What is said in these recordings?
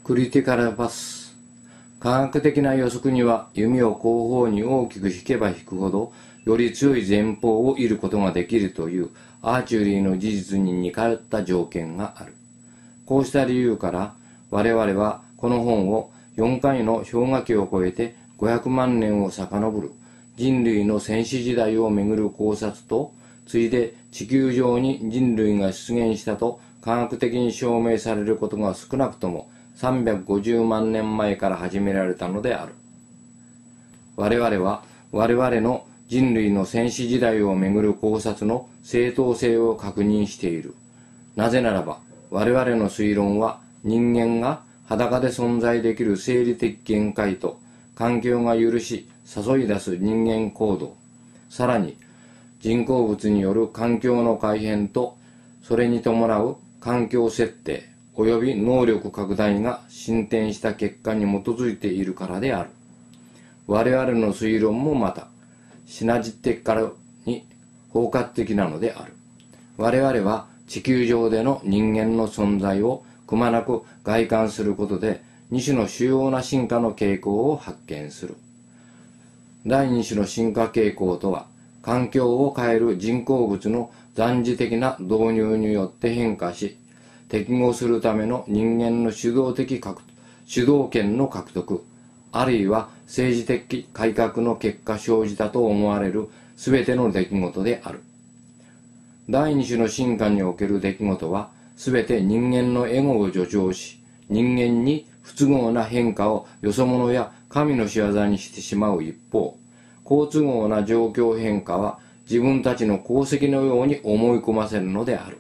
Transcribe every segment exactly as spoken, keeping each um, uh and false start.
クリティカルパス。科学的な予測には弓を後方に大きく引けば引くほどより強い前方を射ることができるというアーチェリーの事実に似通った条件がある。こうした理由から我々はこの本をよんかいの氷河期を超えてごひゃくまんねんを遡る人類の先史時代をめぐる考察と、ついで地球上に人類が出現したと科学的に証明されることが少なくともさんびゃくごじゅうまんねんまえから始められたのである。我々は我々の人類の先史時代をめぐる考察の正当性を確認している。なぜならば我々の推論は人間が裸で存在できる生理的限界と環境が許し誘い出す人間行動、さらに人工物による環境の改変とそれに伴う環境設定及び能力拡大が進展した結果に基づいているからである。我々の推論もまたシナジティカルに包括的なのである。我々は地球上での人間の存在をくまなく概観することでに種の主要な進化の傾向を発見する。第二種の進化傾向とは、環境を変える人工物の暫時的な導入によって変化し、適合するための人間の主導的主導権の獲得、あるいは政治的改革の結果生じたと思われるすべての出来事である。第二種の進化における出来事は、すべて人間のエゴを助長し、人間に不都合な変化をよそ者や神の仕業にしてしまう一方、好都合な状況変化は自分たちの功績のように思い込ませるのである。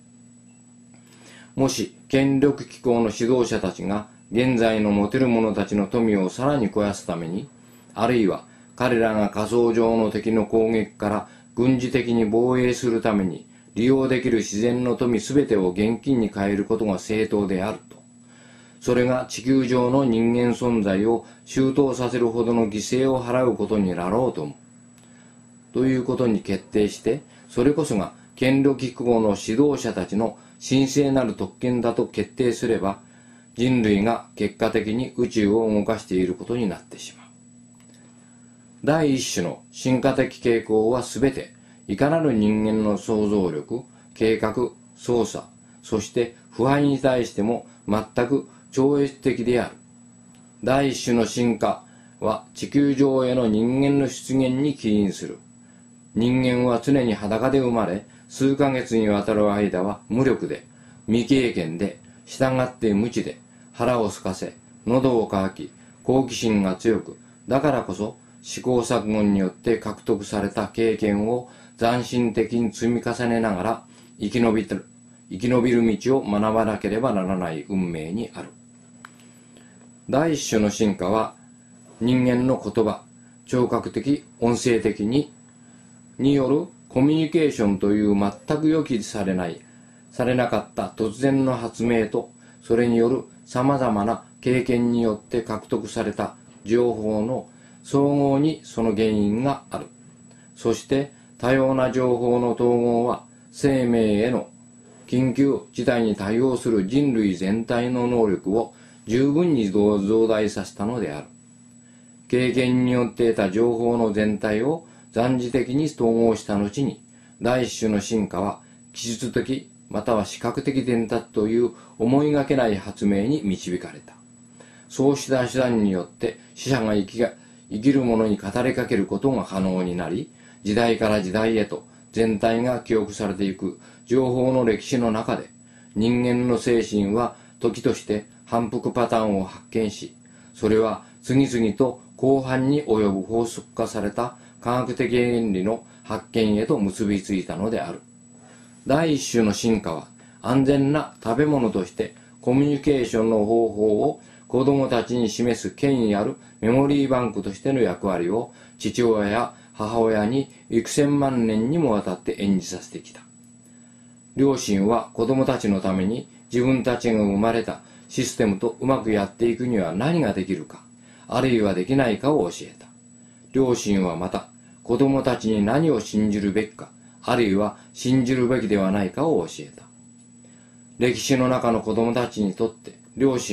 もし権力機構の指導者たちが現在の持てる者たちの富をさらに肥やすために、あるいは彼らが仮想上の敵の攻撃から軍事的に防衛するために利用できる自然の富すべてを現金に変えることが正当であると、それが地球上の人間存在を周到させるほどの犠牲を払うことになろうともということに決定して、それこそが権力機構の指導者たちの神聖なる特権だと決定すれば、人類が結果的に宇宙を動かしていることになってしまう。第一種の進化的傾向はすべていかなる人間の想像力、計画、操作、そして腐敗に対しても全く超越的である。第一種の進化は地球上への人間の出現に起因する。人間は常に裸で生まれ、数ヶ月にわたる間は無力で、未経験で、従って無知で、腹を空かせ、喉を渇き、好奇心が強く、だからこそ試行錯誤によって獲得された経験を斬新的に積み重ねながら生き延びる、生き延びる道を学ばなければならない運命にある。第一種の進化は人間の言葉、聴覚的、音声的にによるコミュニケーションという全く予期されないされなかった突然の発明と、それによる様々な経験によって獲得された情報の総合にその原因がある。そして多様な情報の統合は生命への緊急事態に対応する人類全体の能力を十分に増大させたのである。経験によって得た情報の全体を暫時的に統合した後に、第一種の進化は技術的または視覚的伝達という思いがけない発明に導かれた。そうした手段によって死者が生きが生きる者に語りかけることが可能になり、時代から時代へと全体が記憶されていく情報の歴史の中で、人間の精神は時として反復パターンを発見し、それは次々と広範に及ぶ法則化された科学的原理の発見へと結びついたのである。第一種の進化は安全な食べ物としてコミュニケーションの方法を子供たちに示す権威あるメモリーバンクとしての役割を父親や母親に幾千万年にもわたって演じさせてきた。両親は子供たちのために自分たちが生まれたシステムとうまくやっていくには何ができるか、あるいはできないかを教えた。両親はまた子供たちに何を信じるべきか、あるいは信じるべきではないかを教えた。歴史の中の子供たちにとって両親は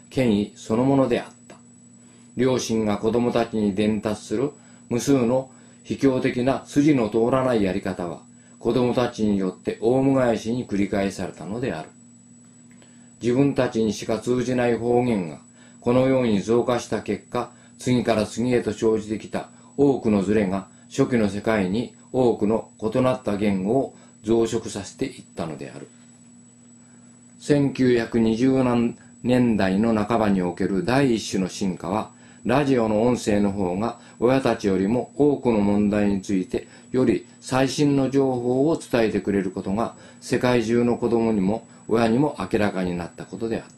権威そのものであった。両親が子供たちに伝達する無数の卑怯的な筋の通らないやり方は、子供たちによってオウム返しに繰り返されたのである。自分たちにしか通じない方言がこのように増加した結果、次から次へと生じてきた多くのズレが初期の世界に多くの異なった言語を増殖させていったのである。せんきゅうひゃくにじゅうねんだいの半ばにおける第一種の進化は、ラジオの音声の方が親たちよりも多くの問題についてより最新の情報を伝えてくれることが世界中の子供にも親にも明らかになったことであった。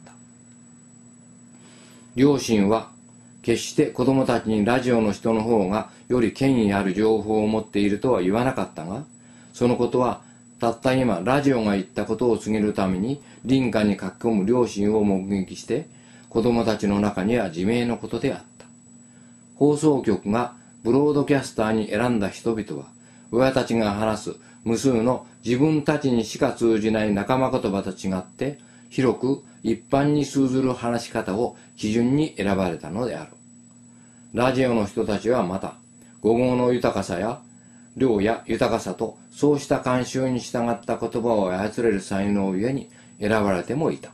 両親は決して子供たちにラジオの人の方がより権威ある情報を持っているとは言わなかったが、そのことはたった今ラジオが言ったことを告げるために林家に書き込む両親を目撃して子供たちの中には自明のことであった。放送局がブロードキャスターに選んだ人々は、親たちが話す無数の自分たちにしか通じない仲間言葉と違って、広く一般に通ずる話し方を基準に選ばれたのである。ラジオの人たちはまた、語語の豊かさや量や豊かさと、そうした慣習に従った言葉を操れる才能ゆえに選ばれてもいた。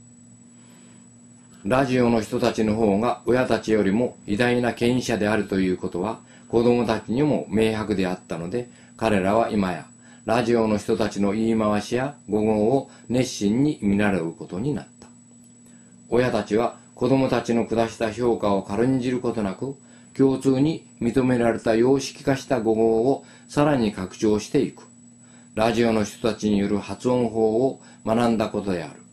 ラジオの人たちの方が親たちよりも偉大な権威者であるということは子供たちにも明白であったので、彼らは今やラジオの人たちの言い回しや語語を熱心に見習うことになった。親たちは子供たちの下した評価を軽んじることなく、共通に認められた様式化した語語をさらに拡張していく。ラジオの人たちによる発音法を学んだことである。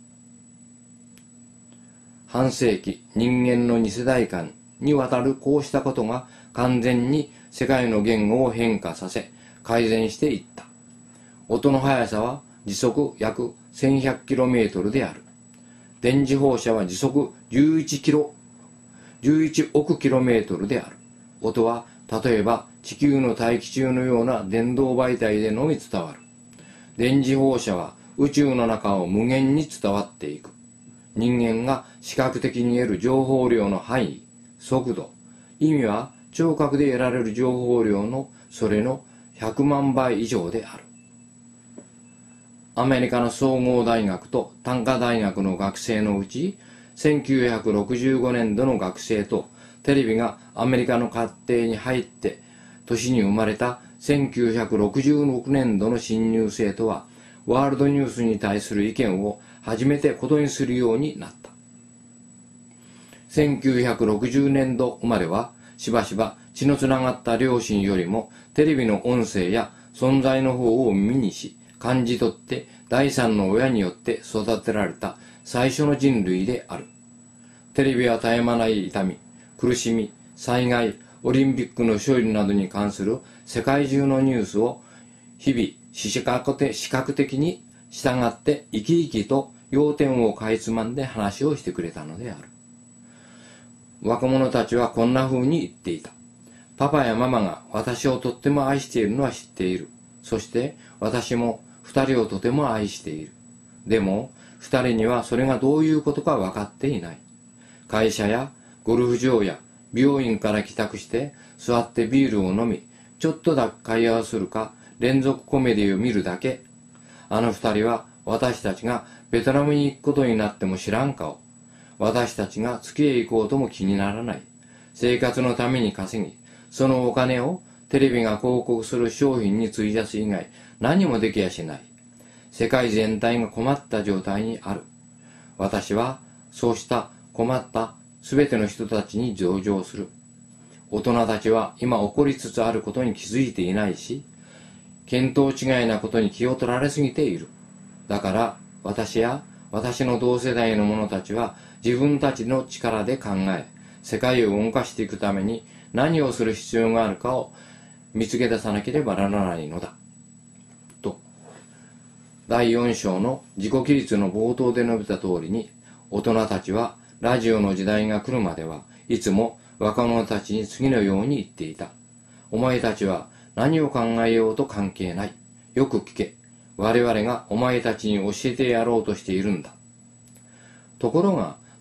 半世紀人間の二世代間にわたるこうしたことが完全に世界の言語を変化させ改善していった。音の速さは時速約 せんひゃくキロメートル である。電磁放射は時速じゅういちキロ、じゅういちおくキロメートルである。音は例えば地球の大気中のような電動媒体でのみ伝わる。電磁放射は宇宙の中を無限に伝わっていく。人間が視覚的に得る情報量の範囲、速度、意味は聴覚で得られる情報量のそれのひゃくまんばい以上である。アメリカの総合大学と短科大学の学生のうち、せんきゅうひゃくろくじゅうごねんどの学生とテレビがアメリカの家庭に入って年に生まれたせんきゅうひゃくろくじゅうろくねんどの新入生とは、ワールドニュースに対する意見を初めてことにするようになった。せんきゅうひゃくろくじゅうねんど生まれはしばしば血のつながった両親よりもテレビの音声や存在の方を耳にし感じ取って第三の親によって育てられた最初の人類である。テレビは絶え間ない痛み、苦しみ、災害、オリンピックの勝利などに関する世界中のニュースを日々視覚的に従って生き生きと要点をかいつまんで話をしてくれたのである。若者たちはこんな風に言っていた。パパやママが私をとっても愛しているのは知っている。そして私も二人をとても愛している。でも二人にはそれがどういうことか分かっていない。会社やゴルフ場や美容院から帰宅して座ってビールを飲み、ちょっとだけ会話をするか連続コメディを見るだけ。あの二人は私たちがベトナムに行くことになっても知らん顔。私たちが月へ行こうとも気にならない。生活のために稼ぎ、そのお金をテレビが広告する商品に費やす以外何もできやしない。世界全体が困った状態にある。私はそうした困ったすべての人たちに同情する。大人たちは今起こりつつあることに気づいていないし、見当違いなことに気を取られすぎている。だから私や私の同世代の者たちは自分たちの力で考え、世界を動かしていくために何をする必要があるかを見つけ出さなければならないのだ。と、だいよん章の自己起立の冒頭で述べた通りに、大人たちはラジオの時代が来るまではいつも若者たちに次のように言っていた。お前たちは何を考えようと関係ない。よく聞け。我々がお前たちに教えてやろうとしているんだ。ところが、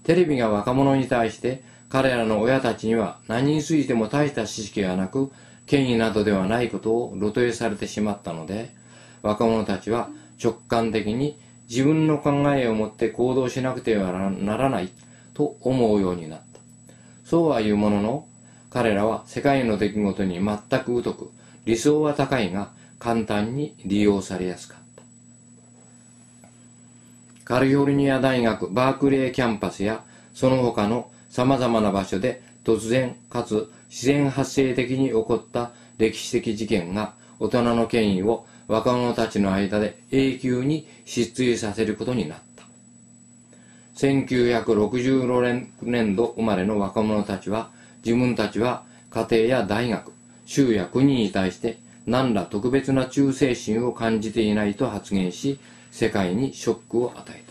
テレビが若者に対して彼らの親たちには何についても大した知識がなく、権威などではないことを露呈されてしまったので、若者たちは直感的に自分の考えを持って行動しなくてはならないと思うようになった。そうはいうものの、彼らは世界の出来事に全く疎く、理想は高いが簡単に利用されやすかった。カリフォルニア大学バークレーキャンパスやその他の様々な場所で突然かつ自然発生的に起こった歴史的事件が大人の権威を若者たちの間で永久に失墜させることになった。せんきゅうひゃくろくじゅうろくねんど生まれの若者たちは、自分たちは家庭や大学、州や国に対して何ら特別な忠誠心を感じていないと発言し、世界にショックを与えた。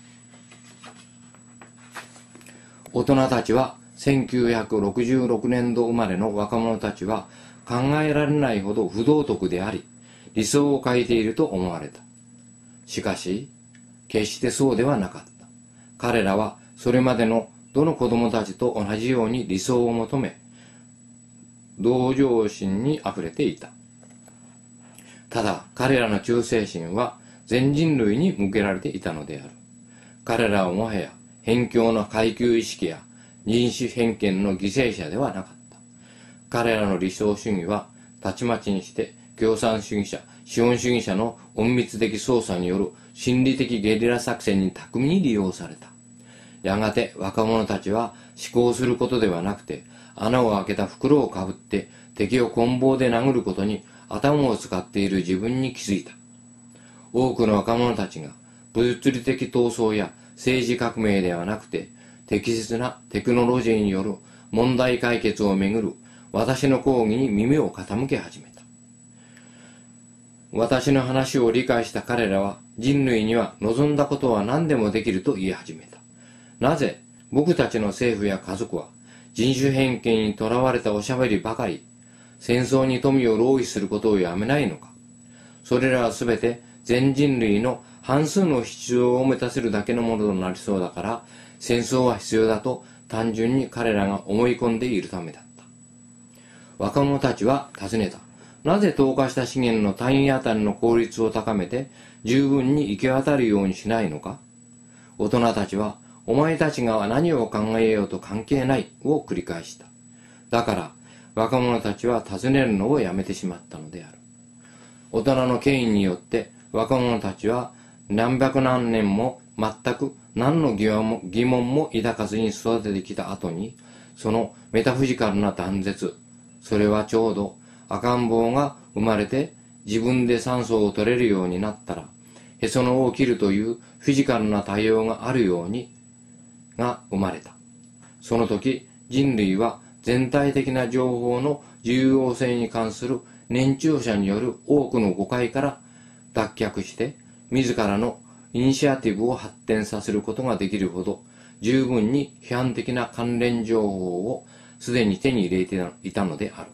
大人たちはせんきゅうひゃくろくじゅうろくねんど生まれの若者たちは考えられないほど不道徳であり、理想を欠いていると思われた。しかし、決してそうではなかった。彼らはそれまでのどの子供たちと同じように理想を求め、同情心にあふれていた。ただ、彼らの忠誠心は全人類に向けられていたのである。彼らはもはや辺境の階級意識や人種偏見の犠牲者ではなかった。彼らの理想主義はたちまちにして共産主義者、資本主義者の隠密的操作による心理的ゲリラ作戦に巧みに利用された。やがて若者たちは思考することではなくて、穴を開けた袋をかぶって敵を棍棒で殴ることに頭を使っている自分に気づいた。多くの若者たちが物理的闘争や政治革命ではなくて、適切なテクノロジーによる問題解決をめぐる私の講義に耳を傾け始めた。私の話を理解した彼らは、人類には望んだことは何でもできると言い始めた。なぜ僕たちの政府や家族は人種偏見にとらわれたおしゃべりばかり、戦争に富を浪費することをやめないのか。それらはすべて全人類の半数の必要を満たせるだけのものとなりそうだから、戦争は必要だと単純に彼らが思い込んでいるためだった。若者たちは尋ねた。なぜ投下した資源の単位あたりの効率を高めて十分に行き渡るようにしないのか。大人たちは、お前たちが何を考えようと関係ないを繰り返した。だから若者たちは尋ねるのをやめてしまったのである。大人の権威によって若者たちは何百何年も全く何の疑問も疑問も抱かずに育ててきた後に、そのメタフィジカルな断絶、それはちょうど赤ん坊が生まれて自分で酸素を取れるようになったら、へその緒を切るというフィジカルな対応があるようにが生まれた。その時、人類は全体的な情報の重要性に関する年長者による多くの誤解から脱却して、自らのイニシアティブを発展させることができるほど、十分に批判的な関連情報をすでに手に入れていたのである。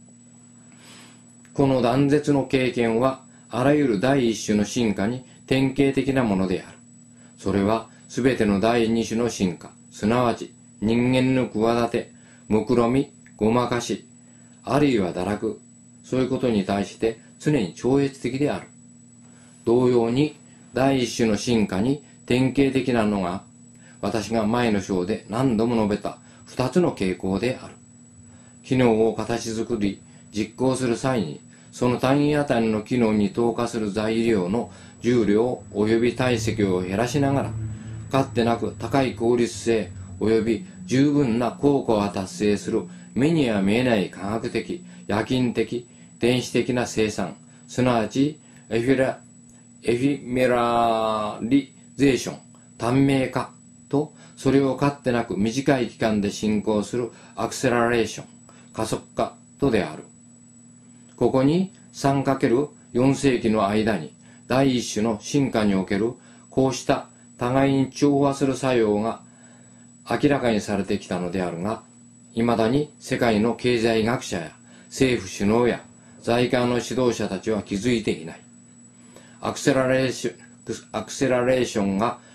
この断絶の経験は、あらゆる第一種の進化に典型的なものである。それは、すべての第二種の進化、すなわち人間の企て、目論み、ごまかし、あるいは堕落、そういうことに対して常に超越的である。同様に第一種の進化に典型的なのが、私が前の章で何度も述べた二つの傾向である。機能を形作り、実行する際に、その単位あたりの機能に投下する材料の重量及び体積を減らしながら、かつてなく高い効率性及び十分な効果を達成する目には見えない科学的、夜勤的、電子的な生産、すなわちエフィラ、エフィメラリゼーション、短命化と、それをかつてなく短い期間で進行するアクセラレーション、加速化とである。ここに さんかけるよん 世紀の間に第一種の進化におけるこうした互いに調和する作用が明らかにされてきたのであるが、未だに世界の経済学者や政府首脳や財界の指導者たちは気づいていない。アクセラレーション、アクセラレーションが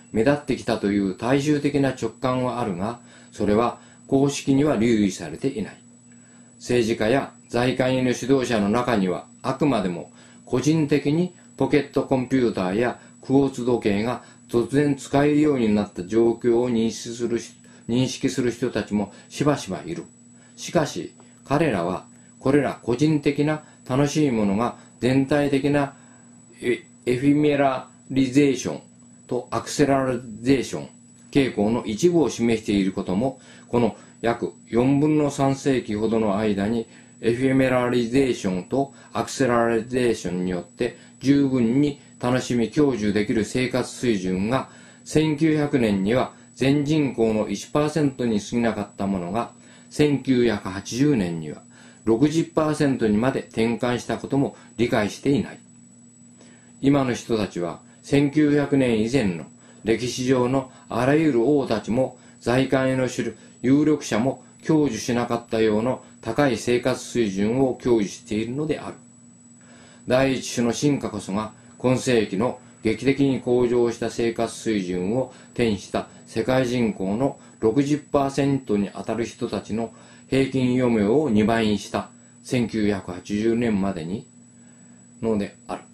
目立ってきたという大衆的な直感はあるが、それは公式には留意されていない。政治家や財界の指導者の中には、あくまでも個人的にポケットコンピューターやクォーツ時計が突然使えるようになった状況を認識する、認識する人たちもしばしばいる。しかし、彼らはこれら個人的な楽しいものが全体的なエフィメラリゼーションとアクセラリゼーション傾向の一部を示していることも、この約よんぶんのさん世紀ほどの間にエフィメラリゼーションとアクセラリゼーションによって十分に楽しみ享受できる生活水準がせんきゅうひゃくねんには全人口の いちパーセント に過ぎなかったものがせんきゅうひゃくはちじゅうねんには ろくじゅっパーセント にまで転換したことも理解していない。今の人たちはせんきゅうひゃくねん以前の歴史上のあらゆる王たちも財界の有力者も享受しなかったような高い生活水準を享受しているのである。第一種の進化こそが今世紀の劇的に向上した生活水準を手にした世界人口の ろくじゅっパーセント にあたる人たちの平均余命をにばいにしたせんきゅうひゃくはちじゅうねんまでにのである。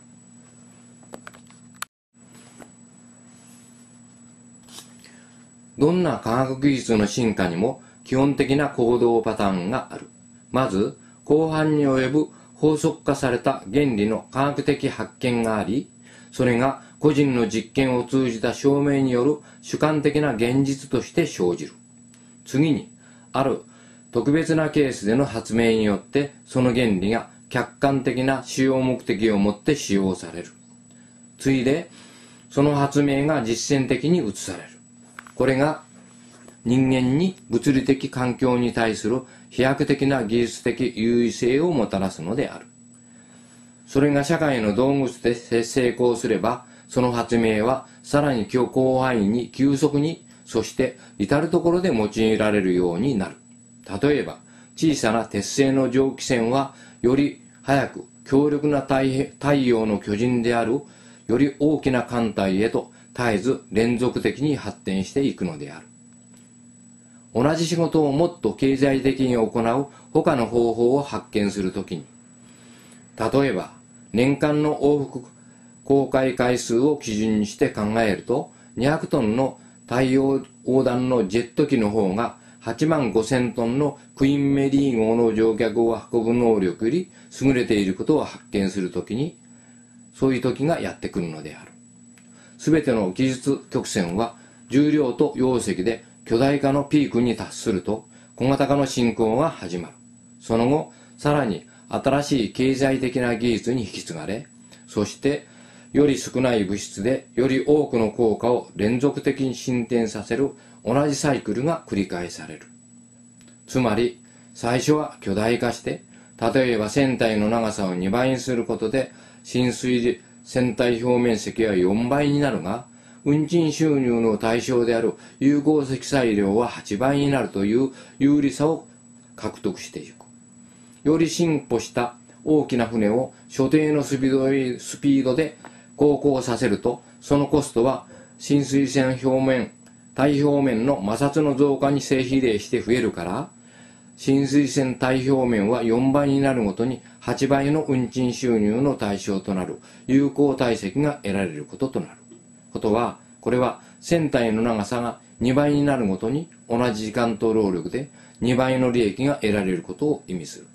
どんな科学技術の進化にも基本的な行動パターンがある。まず、広範に及ぶ法則化された原理の科学的発見があり、それが個人の実験を通じた証明による主観的な現実として生じる。次に、ある特別なケースでの発明によってその原理が客観的な使用目的をもって使用される。次いで、その発明が実践的に移される。これが人間に物理的環境に対する飛躍的な技術的優位性をもたらすのである。それが社会の道具として成功すれば、その発明はさらに広範囲に急速に、そして至るところで用いられるようになる。例えば、小さな鉄製の蒸気船はより早く強力な太陽の巨人であるより大きな艦隊へと絶えず連続的に発展していくのである。同じ仕事をもっと経済的に行う他の方法を発見するときに、例えば年間の往復航海回数を基準にして考えると、にひゃくトンの太陽横断のジェット機の方がはちまんごせんトンのクイーンメリー号の乗客を運ぶ能力より優れていることを発見するときに、そういう時がやってくるのである。すべての技術曲線は重量と容積で巨大化のピークに達すると小型化の進行が始まる。その後、さらに新しい経済的な技術に引き継がれ、そしてより少ない物質でより多くの効果を連続的に進展させる同じサイクルが繰り返される。つまり、最初は巨大化して、例えば船体の長さをにばいにすることで浸水船体表面積はよんばいになるが、運賃収入の対象である有効積載量ははちばいになるという有利さを獲得していく。より進歩した大きな船を所定のスピード、スピードで航行させると、そのコストは浸水船表面、体表面の摩擦の増加に正比例して増えるから、浸水船体表面はよんばいになるごとにはちばいの運賃収入の対象となる有効体積が得られることとなる。ことは、これは船体の長さがにばいになるごとに同じ時間と労力でにばいの利益が得られることを意味する。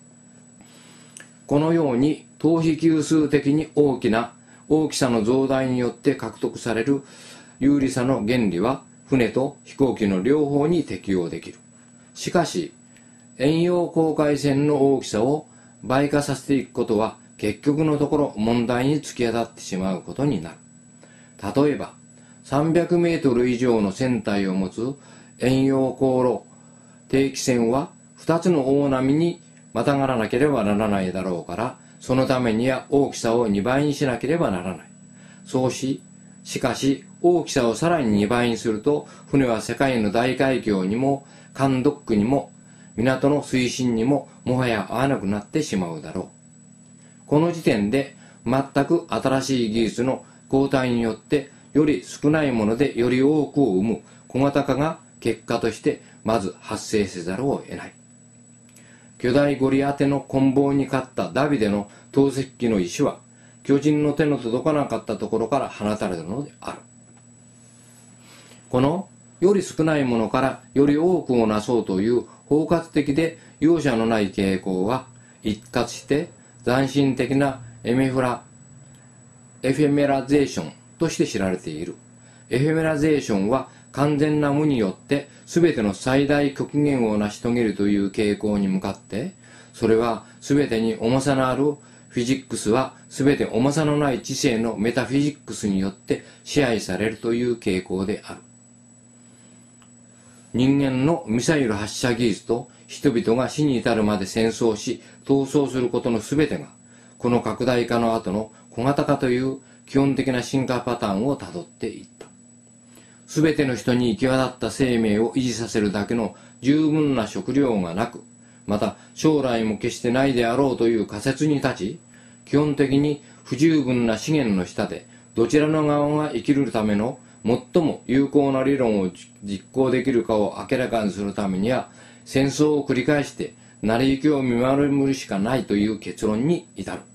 このように等比級数的に大きな大きさの増大によって獲得される有利さの原理は船と飛行機の両方に適用できる。しかし、遠洋航海船の大きさを倍化させていくことは結局のところ問題に突き当たってしまうことになる。例えば、さんびゃくメートル以上の船体を持つ遠洋航路定期船はふたつの大波にまたがらなければならないだろうから、そのためには大きさをにばいにしなければならない。そうし、しかし大きさをさらににばいにすると、船は世界の大海峡にも艦ドックにも港の水深にももはや合わなくなってしまうだろう。この時点で全く新しい技術の交代によってより少ないものでより多くを生む小型化が結果としてまず発生せざるを得ない。巨大ゴリアテの棍棒に勝ったダビデの投石機の石は巨人の手の届かなかったところから放たれたのである。このより少ないものからより多くをなそうという包括的で容赦のない傾向は一括して斬新的なエメフラエフェメラゼーションとして知られている。エフェメラゼーションは完全な無によって全ての最大極限を成し遂げるという傾向に向かって、それは全てに重さのあるフィジックスは全て重さのない知性のメタフィジックスによって支配されるという傾向である。人間のミサイル発射技術と人々が死に至るまで戦争し闘争することの全てがこの拡大化の後の小型化という基本的な進化パターンをたどっていった。全ての人に行き渡った生命を維持させるだけの十分な食料がなく、また将来も決してないであろうという仮説に立ち、基本的に不十分な資源の下でどちらの側が生きるための最も有効な理論を実行できるかを明らかにするためには、戦争を繰り返して成り行きを見守るしかないという結論に至る。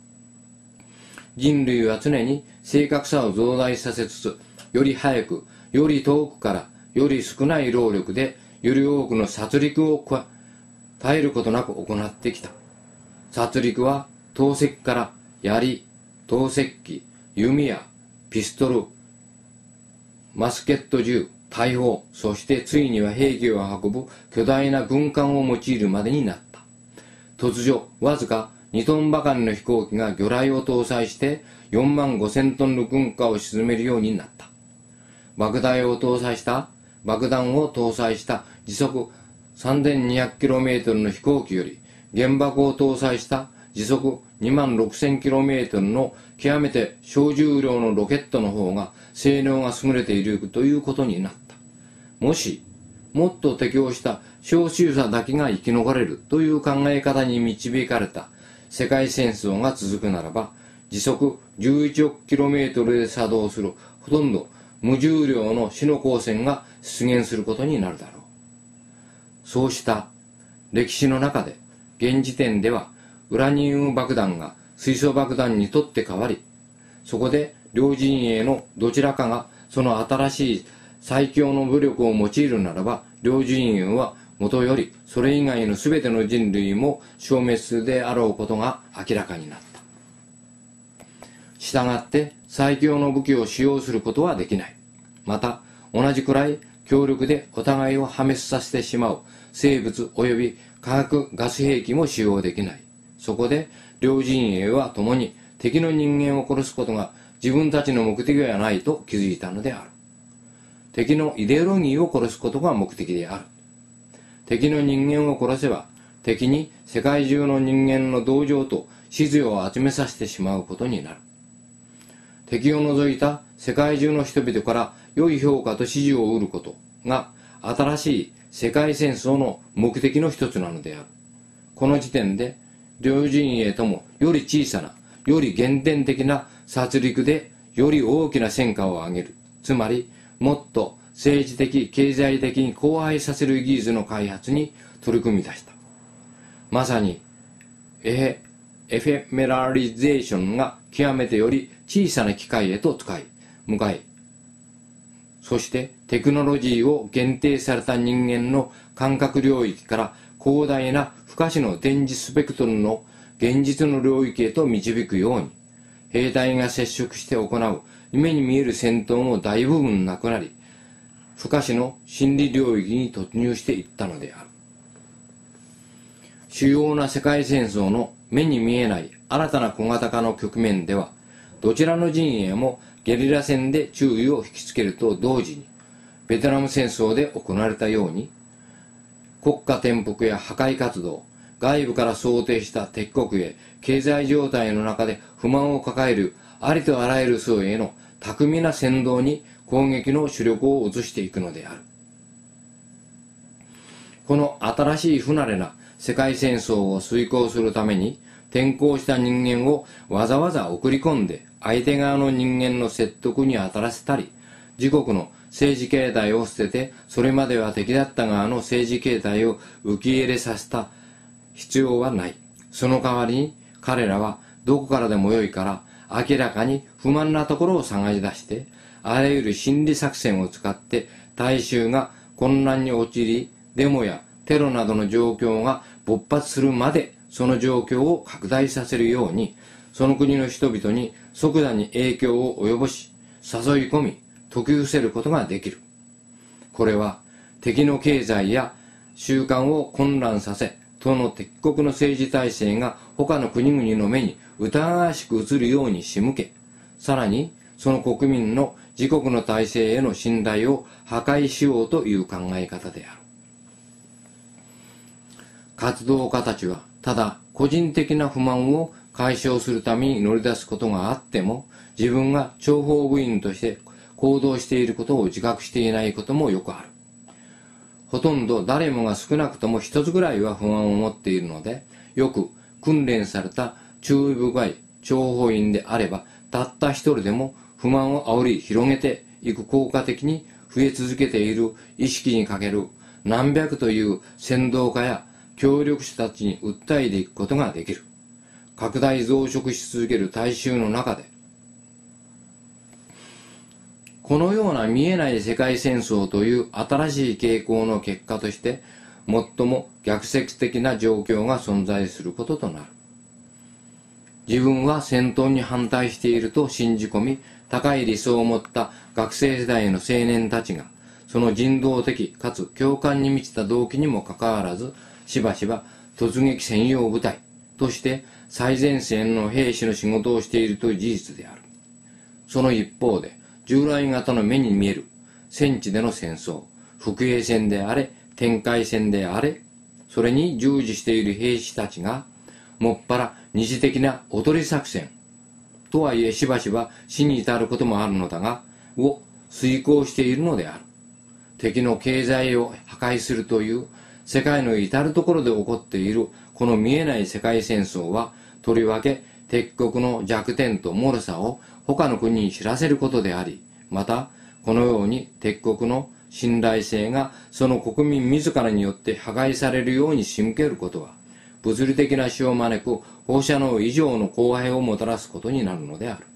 人類は常に正確さを増大させつつ、より早く、より遠くから、より少ない労力で、より多くの殺戮を絶えることなく行ってきた。殺戮は、投石から槍、投石機、弓矢、ピストル、マスケット銃、大砲、そしてついには兵器を運ぶ巨大な軍艦を用いるまでになった。突如、わずかにトンばかりの飛行機が魚雷を搭載してよんまんごせんトンの軍艦を沈めるようになった。爆弾を搭載した、爆弾を搭載した時速 さんぜんにひゃくキロメートル の飛行機より、原爆を搭載した時速 にまんろくせんキロメートル の極めて小重量のロケットの方が性能が優れているということになった。もし、もっと適応した少数者だけが生き残れるという考え方に導かれた世界戦争が続くならば、時速じゅういちおくキロメートル で作動するほとんど無重量の死の光線が出現することになるだろう。そうした歴史の中で、現時点ではウラニウム爆弾が水素爆弾にとって変わり、そこで両陣営のどちらかがその新しい最強の武力を用いるならば、両陣営はもとよりそれ以外の全ての人類も消滅するであろうことが明らかになった。したがって最強の武器を使用することはできない。また同じくらい強力でお互いを破滅させてしまう生物及び化学ガス兵器も使用できない。そこで両陣営は共に敵の人間を殺すことが自分たちの目的ではないと気づいたのである。敵のイデオロギーを殺すことが目的である。敵の人間を殺せば敵に世界中の人間の同情と支持を集めさせてしまうことになる。敵を除いた世界中の人々から良い評価と支持を得ることが新しい世界戦争の目的の一つなのである。この時点で両陣営ともより小さな、より原点的な殺戮でより大きな戦果を上げる。つまりもっと政治的、経済的に荒廃させる技術の開発に取り組み出した。まさにエフェメラリゼーションが極めてより小さな機械へと使い、向かい、そしてテクノロジーを限定された人間の感覚領域から広大な不可視の電磁スペクトルの現実の領域へと導くように、兵隊が接触して行う夢に見える戦闘も大部分なくなり、不可視の心理領域に突入していったのである。主要な世界戦争の目に見えない新たな小型化の局面では、どちらの陣営もゲリラ戦で注意を引きつけると同時に、ベトナム戦争で行われたように、国家転覆や破壊活動、外部から想定した敵国へ経済状態の中で不満を抱えるありとあらゆる層への巧みな扇動に攻撃の主力を移していくのである。この新しい不慣れな世界戦争を遂行するために転校した人間をわざわざ送り込んで相手側の人間の説得に当たらせたり、自国の政治形態を捨てて、それまでは敵だった側の政治形態を受け入れさせた必要はない。その代わりに彼らはどこからでもよいから明らかに不満なところを探し出して、あらゆる心理作戦を使って大衆が混乱に陥り、デモやテロなどの状況が勃発するまでその状況を拡大させるように、その国の人々に即座に影響を及ぼし、誘い込み、解き伏せることができる。これは敵の経済や習慣を混乱させ、その敵国の政治体制が他の国々の目に疑わしく映るように仕向け、さらにその国民の自国の体制への信頼を破壊しようという考え方である。活動家たちはただ個人的な不満を解消するために乗り出すことがあっても、自分が諜報部員として行動していることを自覚していないこともよくある。ほとんど誰もが少なくとも一つぐらいは不安を持っているので、よく訓練された注意深い諜報員であれば、たった一人でも不満を煽り広げていく効果的に増え続けている意識にかける何百という先導家や協力者たちに訴えていくことができる。拡大増殖し続ける大衆の中で、このような見えない世界戦争という新しい傾向の結果として、最も逆説的な状況が存在することとなる。自分は戦闘に反対していると信じ込み、高い理想を持った学生世代の青年たちが、その人道的かつ共感に満ちた動機にもかかわらず、しばしば突撃専用部隊として最前線の兵士の仕事をしているという事実である。その一方で、従来型の目に見える戦地での戦争、伏兵戦であれ、展開戦であれ、それに従事している兵士たちが、もっぱら二次的なおとり作戦、とはいえしばしば死に至ることもあるのだが、を遂行しているのである。敵の経済を破壊するという世界の至るところで起こっているこの見えない世界戦争は、とりわけ敵国の弱点と脆さを他の国に知らせることであり、またこのように敵国の信頼性がその国民自らによって破壊されるように仕向けることは、物理的な死を招く放射能以上の公害をもたらすことになるのである。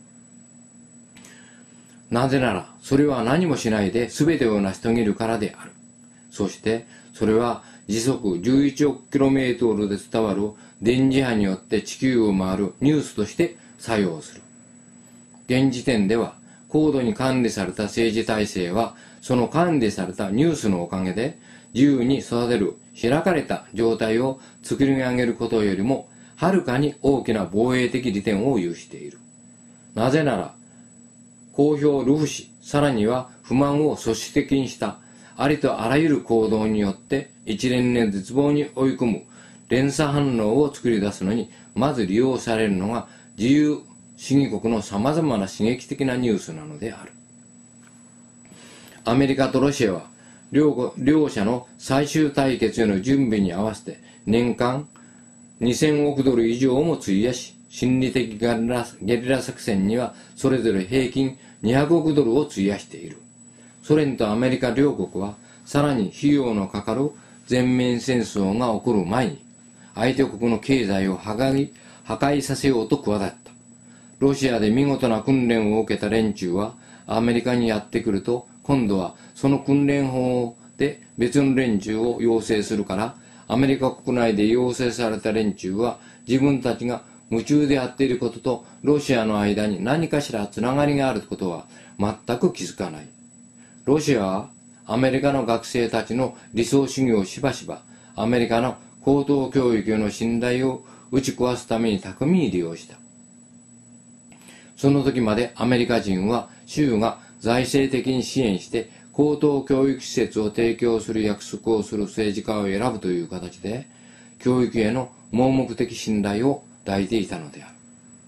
なぜなら、それは何もしないで全てを成し遂げるからである。そして、それは時速じゅういちおくキロメートルで伝わる電磁波によって地球を回るニュースとして作用する。現時点では、高度に管理された政治体制は、その管理されたニュースのおかげで、自由に育てる開かれた状態を作り上げることよりも、はるかに大きな防衛的利点を有している。なぜなら、公表流布し、さらには不満を組織的にした、ありとあらゆる行動によって一連の絶望に追い込む連鎖反応を作り出すのに、まず利用されるのが自由主義国の様々な刺激的なニュースなのである。アメリカとロシアは 両, 両者の最終対決への準備に合わせて年間にせんおくドル以上も費やし、心理的ゲリラ、ゲリラ作戦にはそれぞれ平均にひゃくおくドルを費やしている。ソ連とアメリカ両国はさらに費用のかかる全面戦争が起こる前に相手国の経済を破壊、破壊させようと企った。ロシアで見事な訓練を受けた連中はアメリカにやってくると、今度はその訓練法で別の連中を養成するから、アメリカ国内で養成された連中は自分たちが夢中でやっていることとロシアの間に何かしらつながりがあることは全く気づかない。ロシアはアメリカの学生たちの理想主義をしばしばアメリカの高等教育への信頼を打ち壊すために巧みに利用した。その時までアメリカ人は州が財政的に支援して高等教育施設を提供する約束をする政治家を選ぶという形で教育への盲目的信頼を抱いていたのである。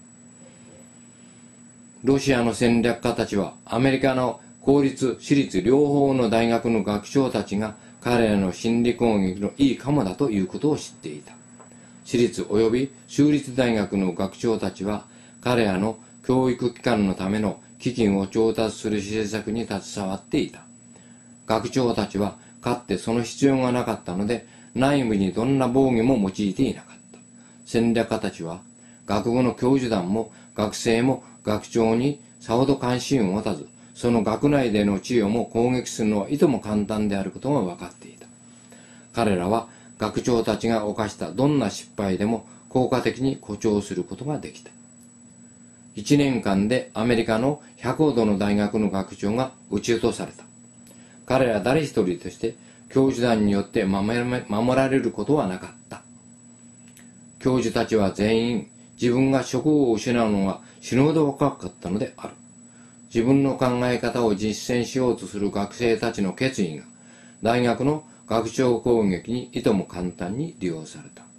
ロシアの戦略家たちはアメリカの公立、私立両方の大学の学長たちが彼らの心理攻撃のいいカモだということを知っていた。私立及び州立大学の学長たちは彼らの教育機関のための基金を調達する施策に携わっていた。学長たちはかつてその必要がなかったので、内部にどんな防御も用いていなかった。戦略家たちは学部の教授団も学生も学長にさほど関心を持たず、その学内での地位をも攻撃するのはいとも簡単であることが分かっていた。彼らは学長たちが犯したどんな失敗でも効果的に誇張することができた。一年間でアメリカのひゃくほどの大学の学長が撃ち落とされた。彼ら誰一人として教授団によって守られることはなかった。教授たちは全員自分が職を失うのが死ぬほど若かったのである。自分の考え方を実践しようとする学生たちの決意が大学の学長攻撃にいとも簡単に利用された。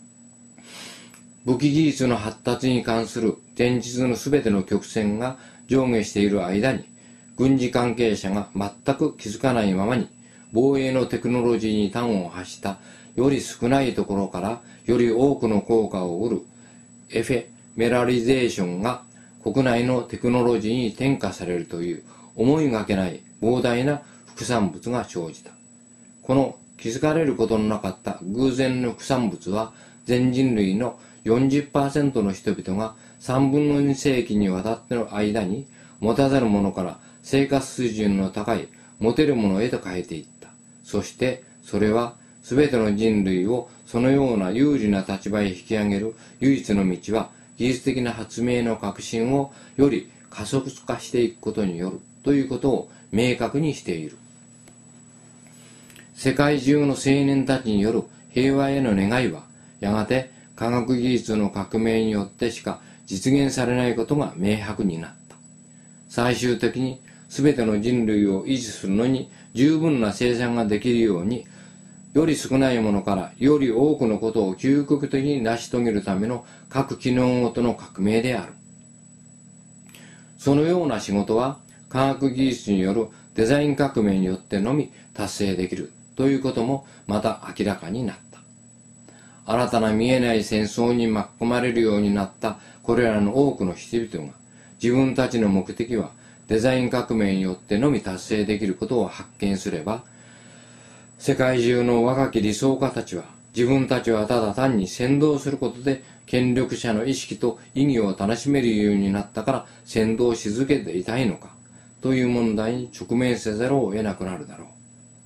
武器技術の発達に関する前日のすべての曲線が上下している間に、軍事関係者が全く気づかないままに防衛のテクノロジーに端を発したより少ないところからより多くの効果を得るエフェメラリゼーションが国内のテクノロジーに転化されるという思いがけない膨大な副産物が生じた。この気づかれることのなかった偶然の副産物は全人類の よんじゅっパーセント の人々がさんぶんのに世紀にわたっての間に持たざるものから生活水準の高い持てるものへと変えていった。そしてそれは全ての人類をそのような有利な立場へ引き上げる唯一の道は技術的な発明の革新をより加速化していくことによるということを明確にしている。世界中の青年たちによる平和への願いはやがて科学技術の革命によってしか実現されないことが明白になった。最終的に全ての人類を維持するのに十分な生産ができるように、より少ないものからより多くのことを究極的に成し遂げるための各機能ごとの革命である。そのような仕事は科学技術によるデザイン革命によってのみ達成できるということもまた明らかになった。新たな見えない戦争に巻き込まれるようになったこれらの多くの人々が自分たちの目的はデザイン革命によってのみ達成できることを発見すれば、世界中の若き理想家たちは自分たちはただ単に先導することで権力者の意識と意義を楽しめるようになったから先導し続けていたいのかという問題に直面せざるを得なくなるだろう。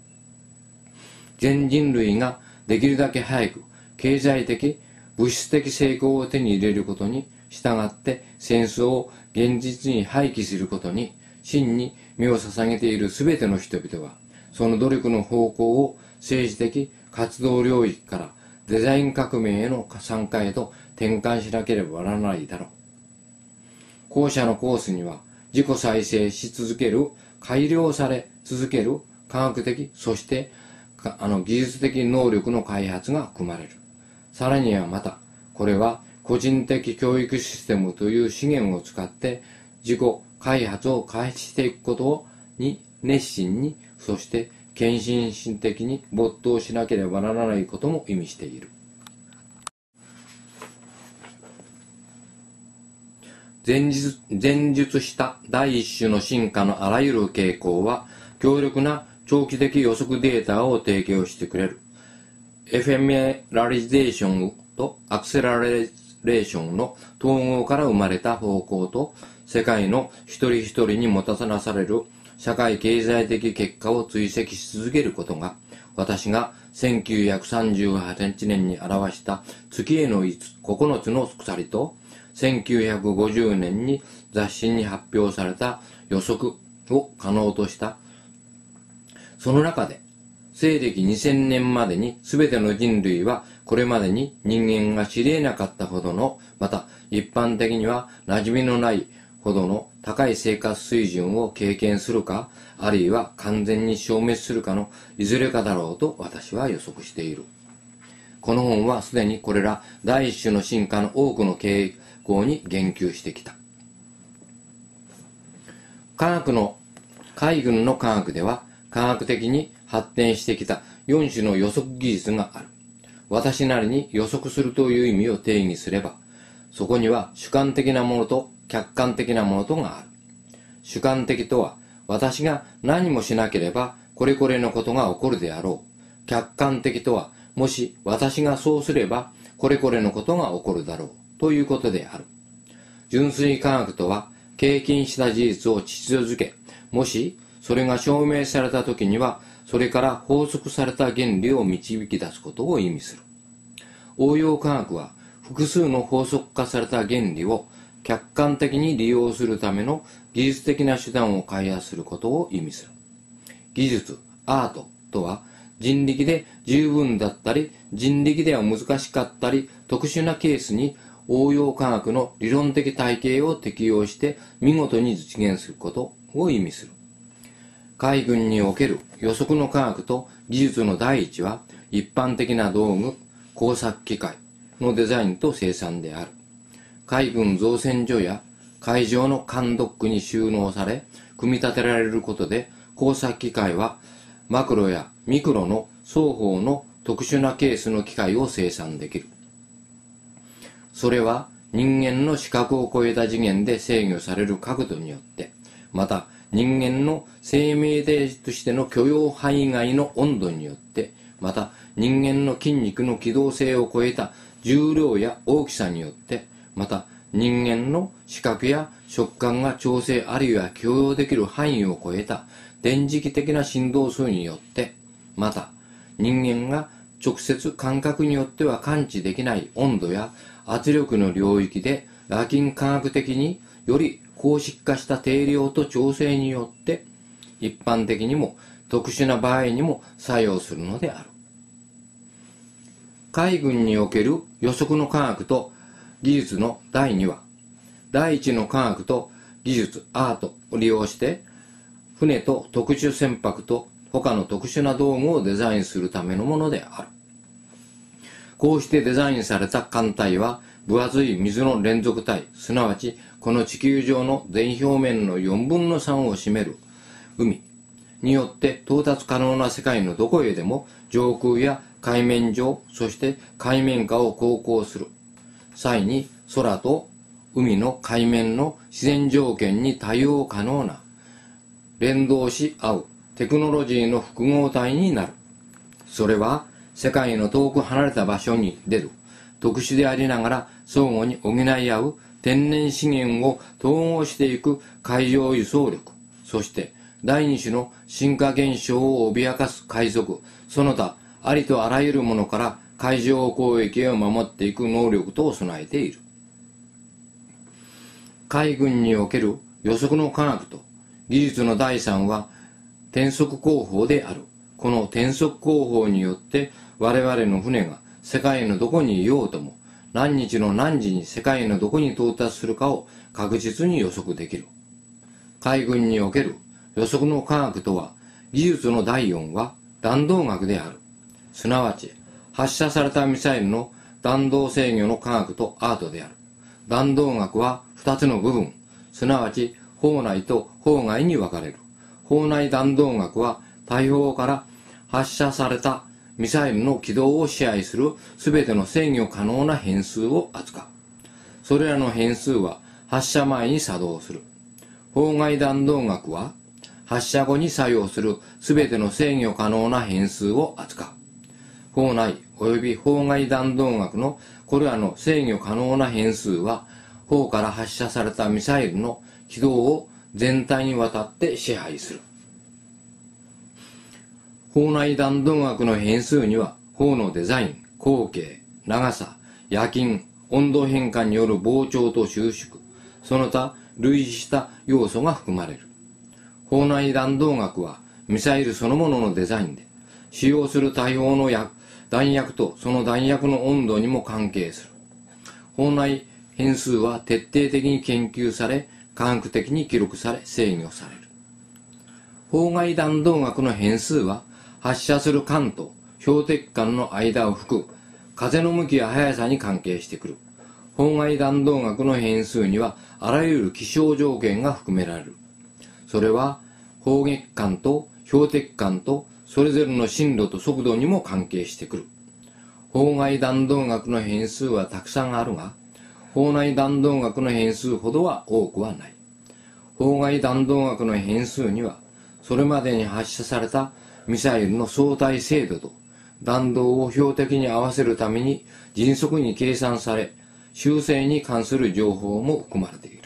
全人類ができるだけ早く経済的物質的成功を手に入れることに従って戦争を現実に廃棄することに真に身を捧げているすべての人々は、その努力の方向を政治的活動領域からデザイン革命への参加へと転換しなければならないだろう。後者のコースには自己再生し続ける、改良され続ける科学的、そしてあの技術的能力の開発が含まれる。さらにはまた、これは個人的教育システムという資源を使って自己開発を開始していくことに熱心に、そして献身心的に没頭しなければならないことも意味している。前述、前述した第一種の進化のあらゆる傾向は強力な長期的予測データを提供してくれる。エフェメラリゼーションとアクセラレーションの統合から生まれた方向と、世界の一人一人にもたらされる社会経済的結果を追跡し続けることが、私がせんきゅうひゃくさんじゅうはちねんに表した月へのここのつの鎖と、せんきゅうひゃくごじゅうねんに雑誌に発表された予測を可能とした。その中で、西暦にせんねんまでに全ての人類はこれまでに人間が知り得なかったほどの、また一般的には馴染みのないほどの高い生活水準を経験するか、あるいは完全に消滅するかのいずれかだろうと私は予測している。この本はすでにこれら第一種の進化の多くの傾向に言及してきた。科学の、海軍の科学では科学的に発展してきたよん種の予測技術がある。私なりに予測するという意味を定義すれば、そこには主観的なものと客観的なものとがある。主観的とは、私が何もしなければこれこれのことが起こるであろう。客観的とは、もし私がそうすればこれこれのことが起こるだろうということである。純粋科学とは、経験した事実を秩序づけ、もしそれが証明されたときには、それから法則された原理を導き出すことを意味する。応用科学は、複数の法則化された原理を客観的に利用するための技術的な手段を開発することを意味する。技術、アートとは、人力で十分だったり、人力では難しかったり、特殊なケースに応用科学の理論的体系を適用して見事に実現することを意味する。海軍における予測の科学と技術の第一は、一般的な道具、工作機械のデザインと生産である。海軍造船所や海上の艦ドックに収納され、組み立てられることで、工作機械はマクロやミクロの双方の特殊なケースの機械を生産できる。それは人間の視覚を超えた次元で制御される角度によって、また人間の生命体としての許容範囲外の温度によって、また人間の筋肉の機動性を超えた重量や大きさによって、また人間の視覚や触感が調整あるいは許容できる範囲を超えた電磁気的な振動数によって、また人間が直接感覚によっては感知できない温度や圧力の領域でラキン科学的により公式化した定量と調整によって一般的にも特殊な場合にも作用するのである。海軍における予測の科学と技術の第二は、第一の科学と技術、アートを利用して船と特殊船舶と他の特殊な道具をデザインするためのものである。こうしてデザインされた艦隊は分厚い水の連続体、すなわちこの地球上の全表面のよんぶんのさんを占める海によって到達可能な世界のどこへでも上空や海面上、そして海面下を航行する際に空と海の海面の自然条件に対応可能な連動し合うテクノロジーの複合体になる。それは世界の遠く離れた場所に出る特殊でありながら相互に補い合う天然資源を統合していく海上輸送力、そして第二種の進化現象を脅かす海賊、その他ありとあらゆるものから海上攻撃を守っていく能力と備えている。海軍における予測の科学と技術の第三は転速工法である。この転速工法によって我々の船が世界のどこにいようとも何日の何時に世界のどこに到達するかを確実に予測できる。海軍における予測の科学とは技術の第四は弾道学である。すなわち発射されたミサイルの弾道制御の科学とアートである。弾道学は二つの部分、すなわち砲内と砲外に分かれる。砲内弾道学は大砲から発射されたミサイルの軌道を支配するすべての制御可能な変数を扱う。それらの変数は発射前に作動する。砲外弾道学は発射後に作用するすべての制御可能な変数を扱う。砲内及び砲外弾道学のこれらの制御可能な変数は砲から発射されたミサイルの軌道を全体にわたって支配する。砲内弾道学の変数には砲のデザイン、口径、長さ、夜勤、温度変化による膨張と収縮、その他類似した要素が含まれる。砲内弾道学はミサイルそのもののデザインで、使用する大砲の弾薬とその弾薬の温度にも関係する。砲内変数は徹底的に研究され、科学的に記録され制御される。砲外弾道学の変数は発射する艦と標的艦の間を吹く風の向きや速さに関係してくる。砲外弾道学の変数にはあらゆる気象条件が含められる。それは砲撃艦と標的艦とそれぞれの進路と速度にも関係してくる。砲外弾道学の変数はたくさんあるが、 砲内弾道学の変数ほどは多くはない。砲外弾道学の変数には、それまでに発射されたミサイルの相対精度と弾道を標的に合わせるために迅速に計算され、修正に関する情報も含まれている。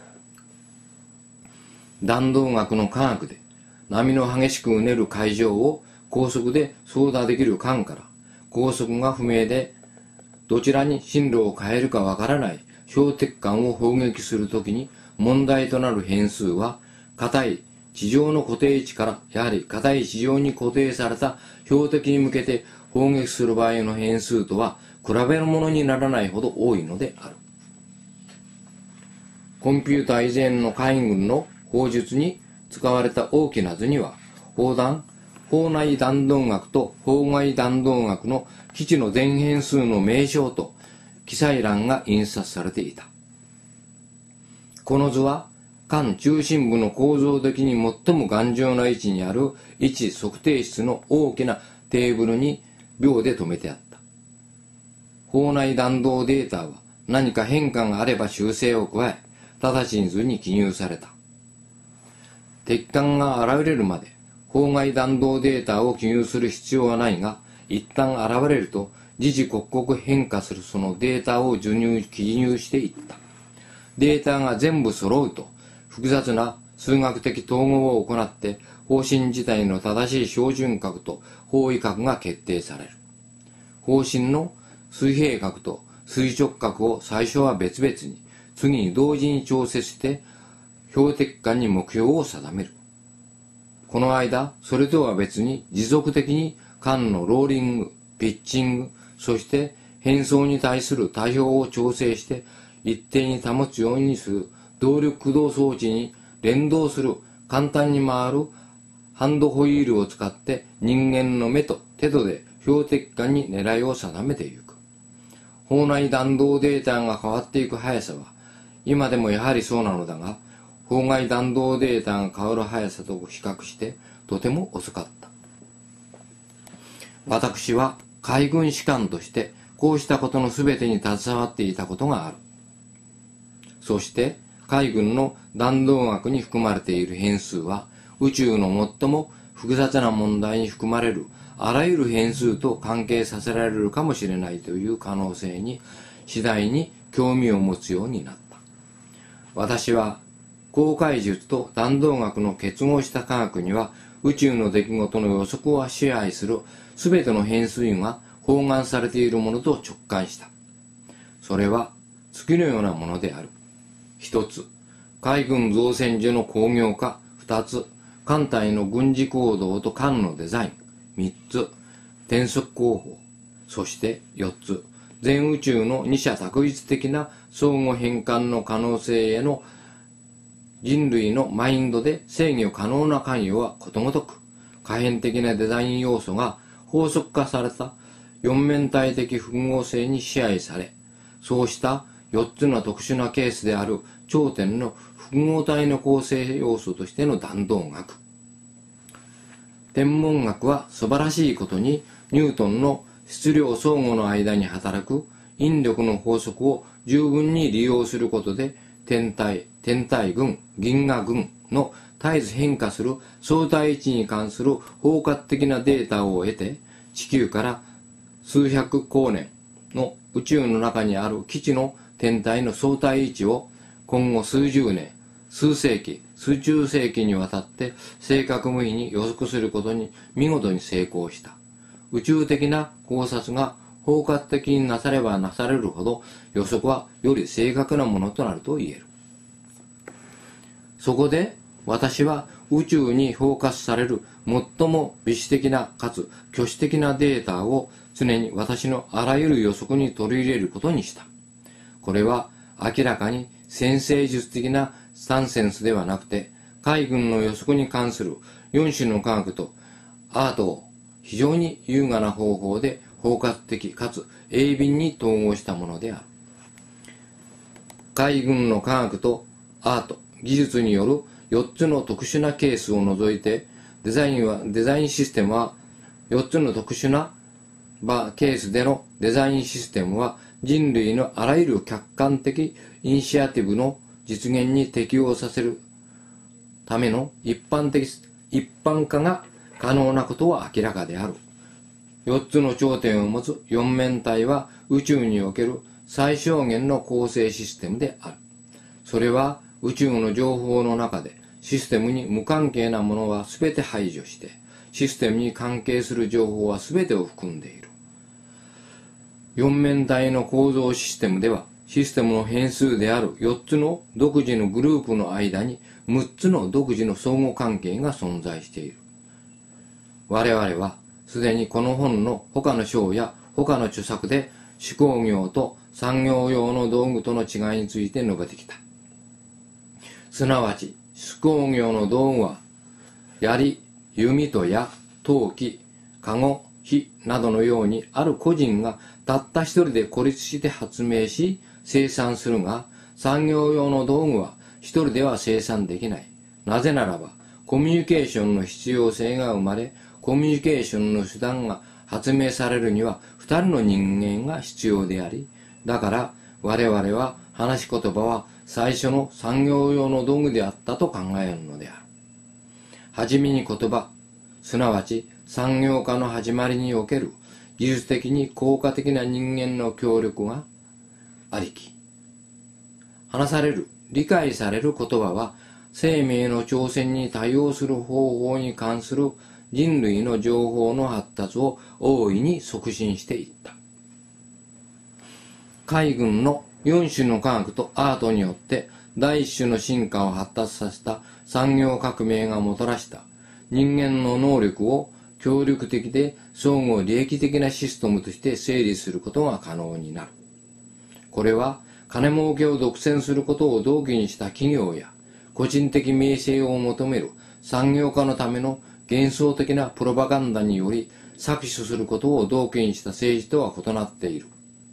弾道学の科学で、波の激しくうねる海上を高速で操舵できる艦から、高速が不明で、どちらに進路を変えるかわからない標的艦を砲撃するときに問題となる変数は、硬い地上の固定位置からやはり硬い地上に固定された標的に向けて砲撃する場合の変数とは比べるものにならないほど多いのである。コンピューター以前の海軍の砲術に使われた大きな図には、砲弾、砲内弾道学と砲外弾道学の基地の全変数の名称と記載欄が印刷されていた。この図は、艦中心部の構造的に最も頑丈な位置にある位置測定室の大きなテーブルに秒で止めてあった。砲内弾道データは何か変化があれば修正を加え、直ちに図に記入された。敵艦が現れるまで砲外弾道データを記入する必要はないが、一旦現れると時々刻々変化するそのデータを授入記入していった。データが全部揃うと、複雑な数学的統合を行って方針自体の正しい標準角と方位角が決定される。方針の水平角と垂直角を最初は別々に、次に同時に調節して標的間に目標を定める。この間、それとは別に持続的に間のローリング、ピッチング、そして変装に対する多表を調整して一定に保つようにする動力駆動装置に連動する簡単に回るハンドホイールを使って人間の目と手とで標的間に狙いを定めていく。砲内弾道データが変わっていく速さは今でもやはりそうなのだが、砲外弾道データが変わる速さと比較してとても遅かった。私は海軍士官としてこうしたことのすべてに携わっていたことがある。そして海軍の弾道学に含まれている変数は宇宙の最も複雑な問題に含まれるあらゆる変数と関係させられるかもしれないという可能性に次第に興味を持つようになった。私は航海術と弾道学の結合した科学には宇宙の出来事の予測を支配するすべての変数が包含されているものと直感した。それは次のようなものである。一つ、海軍造船所の工業化。二つ、艦隊の軍事行動と艦のデザイン。三つ、転速工法。そして四つ、全宇宙の二者択一的な相互変換の可能性への人類のマインドで制御可能な関与はことごとく、可変的なデザイン要素が法則化された四面体的複合性に支配され、そうした四つの特殊なケースである頂点の複合体の構成要素としての弾道学。天文学は素晴らしいことにニュートンの質量相互の間に働く引力の法則を十分に利用することで天体、天体群、銀河群の絶えず変化する相対位置に関する包括的なデータを得て、地球から数百光年の宇宙の中にある基地の天体の相対位置を今後数十年、数世紀、数十世紀にわたって正確無比に予測することに見事に成功した。宇宙的な考察が包括的になさればなされるほど予測はより正確なものとなると言える。そこで私は宇宙に包括される最も微視的なかつ巨視的なデータを常に私のあらゆる予測に取り入れることにした。これは明らかに先生術的なスタンセンスではなくて、海軍の予測に関するよん種の科学とアートを非常に優雅な方法で包括的かつ鋭敏に統合したものである。海軍の科学とアート、技術によるよっつの特殊なケースを除いて、デザインは、デザインシステムはよっつの特殊なケースでのデザインシステムは人類のあらゆる客観的イニシアティブの実現に適応させるための一般的、一般化が可能なことは明らかである。よっつの頂点を持つ四面体は宇宙における最小限の構成システムである。それは宇宙の情報の中でシステムに無関係なものは全て排除して、システムに関係する情報は全てを含んでいる。四面体の構造システムでは、システムの変数であるよっつの独自のグループの間にむっつの独自の相互関係が存在している。我々はすでにこの本の他の章や他の著作で手工業と産業用の道具との違いについて述べてきた。すなわち手工業の道具は槍、弓と矢、陶器、かご、火などのようにある個人がたった一人で孤立して発明し生産するが、産業用の道具は一人では生産できない。なぜならばコミュニケーションの必要性が生まれ、コミュニケーションの手段が発明されるには二人の人間が必要であり、だから我々は話し言葉は最初の産業用の道具であったと考えるのである。はじめに言葉、すなわち産業化の始まりにおける技術的に効果的な人間の協力がありき。話される、理解される言葉は生命の挑戦に対応する方法に関する人類の情報の発達を大いに促進していった。海軍のよん種の科学とアートによって第一種の進化を発達させた産業革命がもたらした人間の能力を協力的で相互利益的なシステムとして整理することが可能になる。これは金儲けを独占することを動機にした企業や個人的名声を求める産業化のための幻想的なプロパガンダにより搾取することを動機にした政治とは異なっている。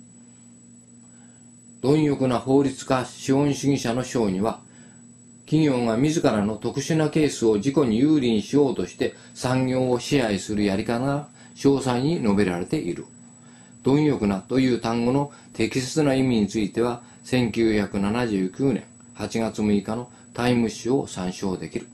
貪欲な法律家資本主義者の章には、企業が自らの特殊なケースを自己に有利にしようとして産業を支配するやり方が詳細に述べられている。貪欲なという単語の適切な意味についてはせんきゅうひゃくななじゅうきゅうねんはちがつむいかのタイム誌を参照できる。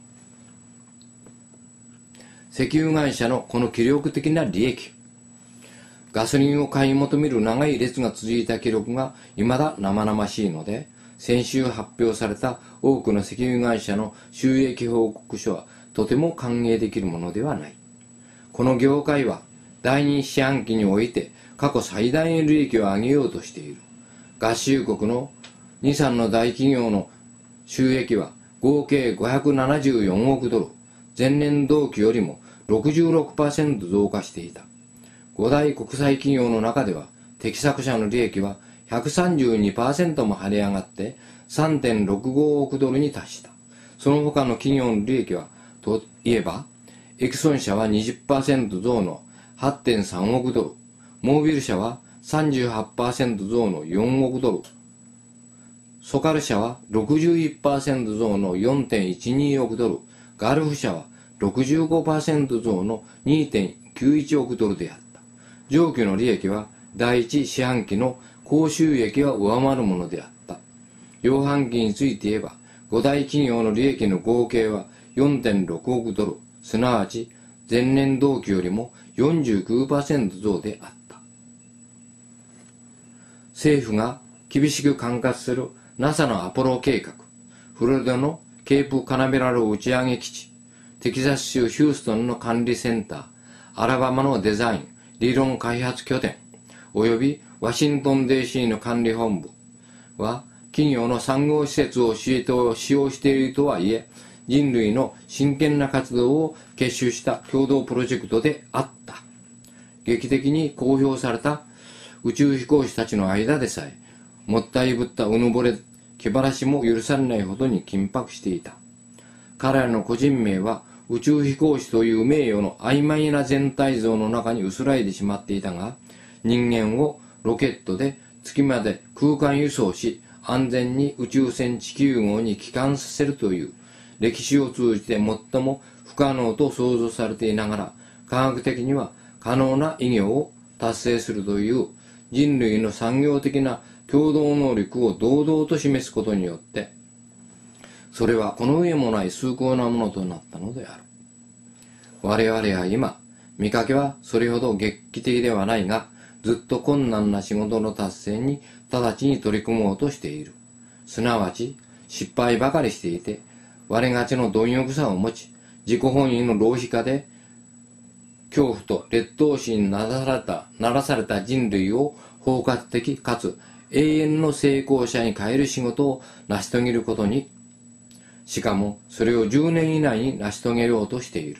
石油会社のこの気力的な利益、ガソリンを買い求める長い列が続いた記録が未だ生々しいので、先週発表された多くの石油会社の収益報告書はとても歓迎できるものではない。この業界は第二四半期において過去最大の利益を上げようとしている。合衆国のに、さんの大企業の収益は合計ごひゃくななじゅうよんおくドル、前年同期よりも ろくじゅうろくパーセント 増加していた。五大国際企業の中では適作者の利益は ひゃくさんじゅうにパーセント も跳ね上がって さんてんろくごおくドルに達した。その他の企業の利益はといえば、エクソン社は にじゅっパーセント 増の はちてんさんおくドル、モービル社は さんじゅうはちパーセント 増のよんおくドル、ソカル社は ろくじゅういちパーセント 増の よんてんいちにおくドル、ガルフ社は ろくじゅうごパーセント 増の にてんきゅういちおくドルであった。上記の利益は第一四半期の高収益は上回るものであった。両半期について言えば、五大企業の利益の合計は よんてんろくおくドル、すなわち前年同期よりも よんじゅうきゅうパーセント 増であった。政府が厳しく管轄する ナサ のアポロ計画、フロリダのケープカナベラル打ち上げ基地、テキサス州ヒューストンの管理センター、アラバマのデザイン、理論開発拠点、およびワシントン ディーシー の管理本部は、企業の産業施設を使用しているとはいえ、人類の真剣な活動を結集した共同プロジェクトであった。劇的に公表された宇宙飛行士たちの間でさえ、もったいぶったうぬぼれ、気晴らしも許されないほどに緊迫していた。彼らの個人名は宇宙飛行士という名誉の曖昧な全体像の中に薄らいでしまっていたが、人間をロケットで月まで空間輸送し、安全に宇宙船地球号に帰還させるという歴史を通じて最も不可能と想像されていながら、科学的には可能な偉業を達成するという人類の産業的な共同能力を堂々と示すことによって、それはこの上もない崇高なものとなったのである。我々は今、見かけはそれほど劇的ではないが、ずっと困難な仕事の達成に直ちに取り組もうとしている。すなわち、失敗ばかりしていて、我がちの貪欲さを持ち、自己本位の浪費家で、恐怖と劣等心にならされた、ならされた人類を包括的かつ永遠の成功者に変える仕事を成し遂げることに、しかもそれをじゅうねん以内に成し遂げようとしている。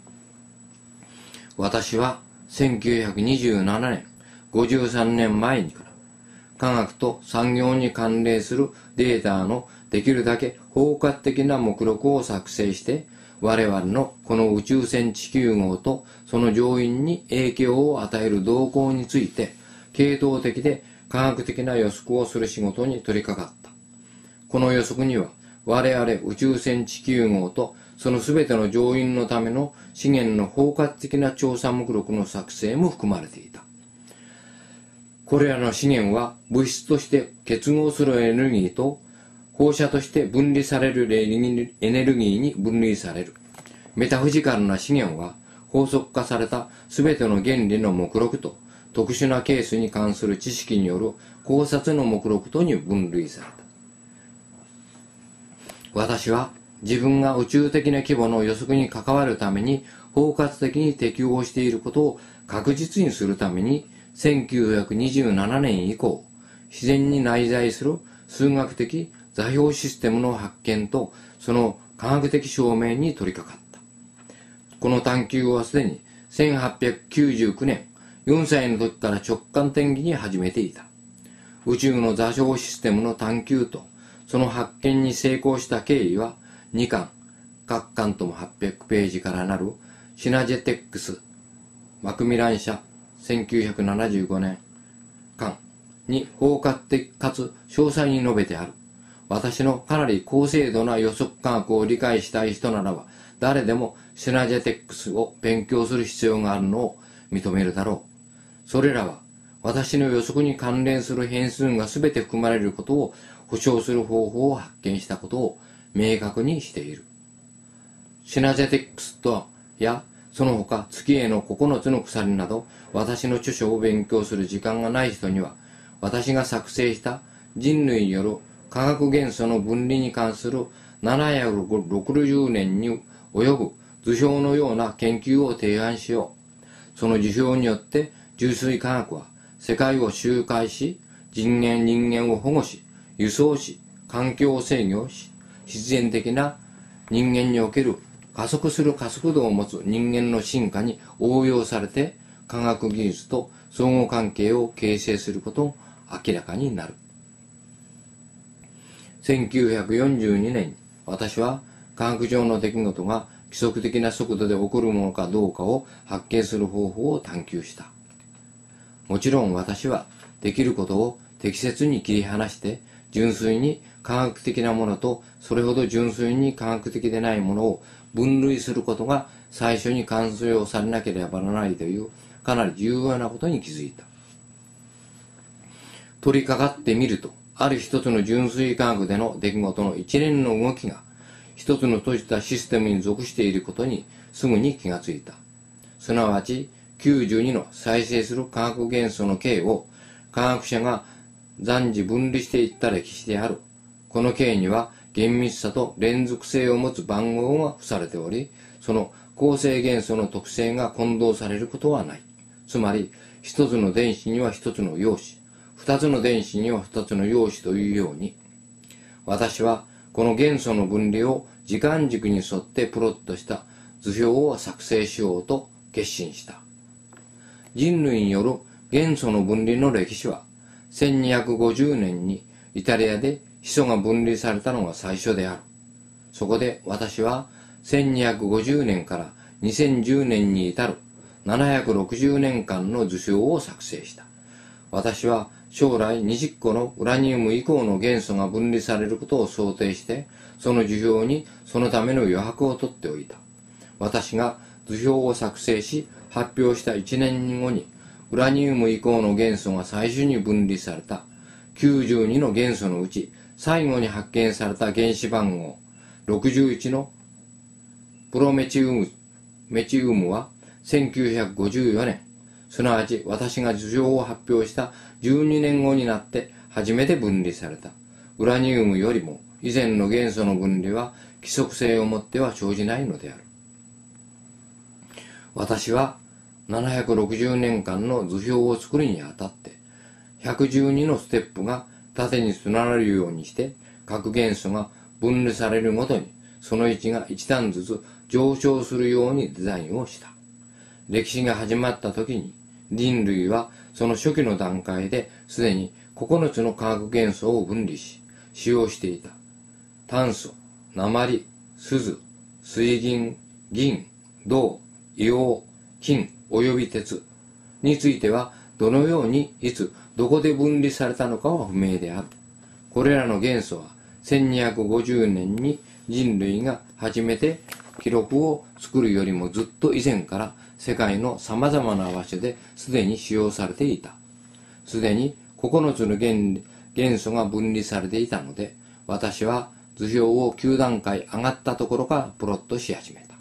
私はせんきゅうひゃくにじゅうななねん、ごじゅうさんねんまえにから、科学と産業に関連するデータのできるだけ包括的な目録を作成して、我々のこの宇宙船地球号とその乗員に影響を与える動向について、系統的で科学的な予測をする仕事に取り掛かった。この予測には、我々宇宙船地球号とそのすべての乗員のための資源の包括的な調査目録の作成も含まれていた。これらの資源は物質として結合するエネルギーと放射として分離されるエネルギーに分類される。メタフィジカルな資源は法則化されたすべての原理の目録と特殊なケースに関する知識による考察の目録とに分類された。私は自分が宇宙的な規模の予測に関わるために包括的に適応していることを確実にするためにせんきゅうひゃくにじゅうななねん以降、自然に内在する数学的座標システムの発見とその科学的証明に取り掛かった。この探求はすでにせんはっぴゃくきゅうじゅうきゅうねん、よんさいの時から直感的に始めていた。宇宙の座標システムの探求とその発見に成功した経緯はにかん、各巻ともはっぴゃくページからなるシナジェテックス、マクミラン社せんきゅうひゃくななじゅうごねん巻に包括的かつ詳細に述べてある。私のかなり高精度な予測科学を理解したい人ならば、誰でもシナジェテックスを勉強する必要があるのを認めるだろう。それらは私の予測に関連する変数が全て含まれることを保証する方法を発見したことを明確にしている。シナジェテックスとは、や、その他月へのここのつの鎖など、私の著書を勉強する時間がない人には、私が作成した人類による化学元素の分離に関するななひゃくろくじゅうねんに及ぶ図表のような研究を提案しよう。その図表によって純粋科学は世界を周回し、人間人間を保護し、輸送し、環境を制御し、必然的な人間における加速する加速度を持つ人間の進化に応用されて科学技術と相互関係を形成することも明らかになる。せんきゅうひゃくよんじゅうにねんに私は科学上の出来事が規則的な速度で起こるものかどうかを発見する方法を探求した。もちろん私はできることを適切に切り離して純粋に科学的なものとそれほど純粋に科学的でないものを分類することが最初に完了されなければならないというかなり重要なことに気づいた。取り掛かってみると、ある一つの純粋科学での出来事の一連の動きが一つの閉じたシステムに属していることにすぐに気がついた。すなわちきゅうじゅうにの再生する化学元素の形を科学者が暫時分離していった歴史である。この形には厳密さと連続性を持つ番号が付されており、その構成元素の特性が混同されることはない。つまり一つの電子には一つの陽子、二つの電子には二つの陽子というように、私はこの元素の分離を時間軸に沿ってプロットした図表を作成しようと決心した。人類による元素の分離の歴史はせんにひゃくごじゅうねんにイタリアでヒ素が分離されたのが最初である。そこで私はせんにひゃくごじゅうねんからにせんじゅうねんに至るななひゃくろくじゅうねんかんの図表を作成した。私は将来にじゅっこのウラニウム以降の元素が分離されることを想定して、その図表にそのための余白を取っておいた。私が図表を作成し発表したいちねんごに、 ウラニウム以降の元素が最初に分離されたきゅうじゅうにの元素のうち最後に発見された原子番号ろくじゅういちのプロメチウム、メチウムはせんきゅうひゃくごじゅうよねん、すなわち私が受賞を発表したじゅうにねんごになって初めて分離された。ウラニウムよりも以前の元素の分離は規則性をもっては生じないのである。私はななひゃくろくじゅうねんかんの図表を作るにあたってひゃくじゅうにのステップが縦に連なるようにして各元素が分離されるごとにその位置が一段ずつ上昇するようにデザインをした。歴史が始まった時に人類はその初期の段階ですでにここのつの化学元素を分離し使用していた。炭素、鉛、錫、水銀、銀、銅、硫黄、金及び鉄についてはどのようにいつどこで分離されたのかは不明である。これらの元素はせんにひゃくごじゅうねんに人類が初めて記録を作るよりもずっと以前から世界の様々な場所ですでに使用されていた。すでにここのつの 元, 元素が分離されていたので、私は図表をきゅうだんかい上がったところからプロットし始めた。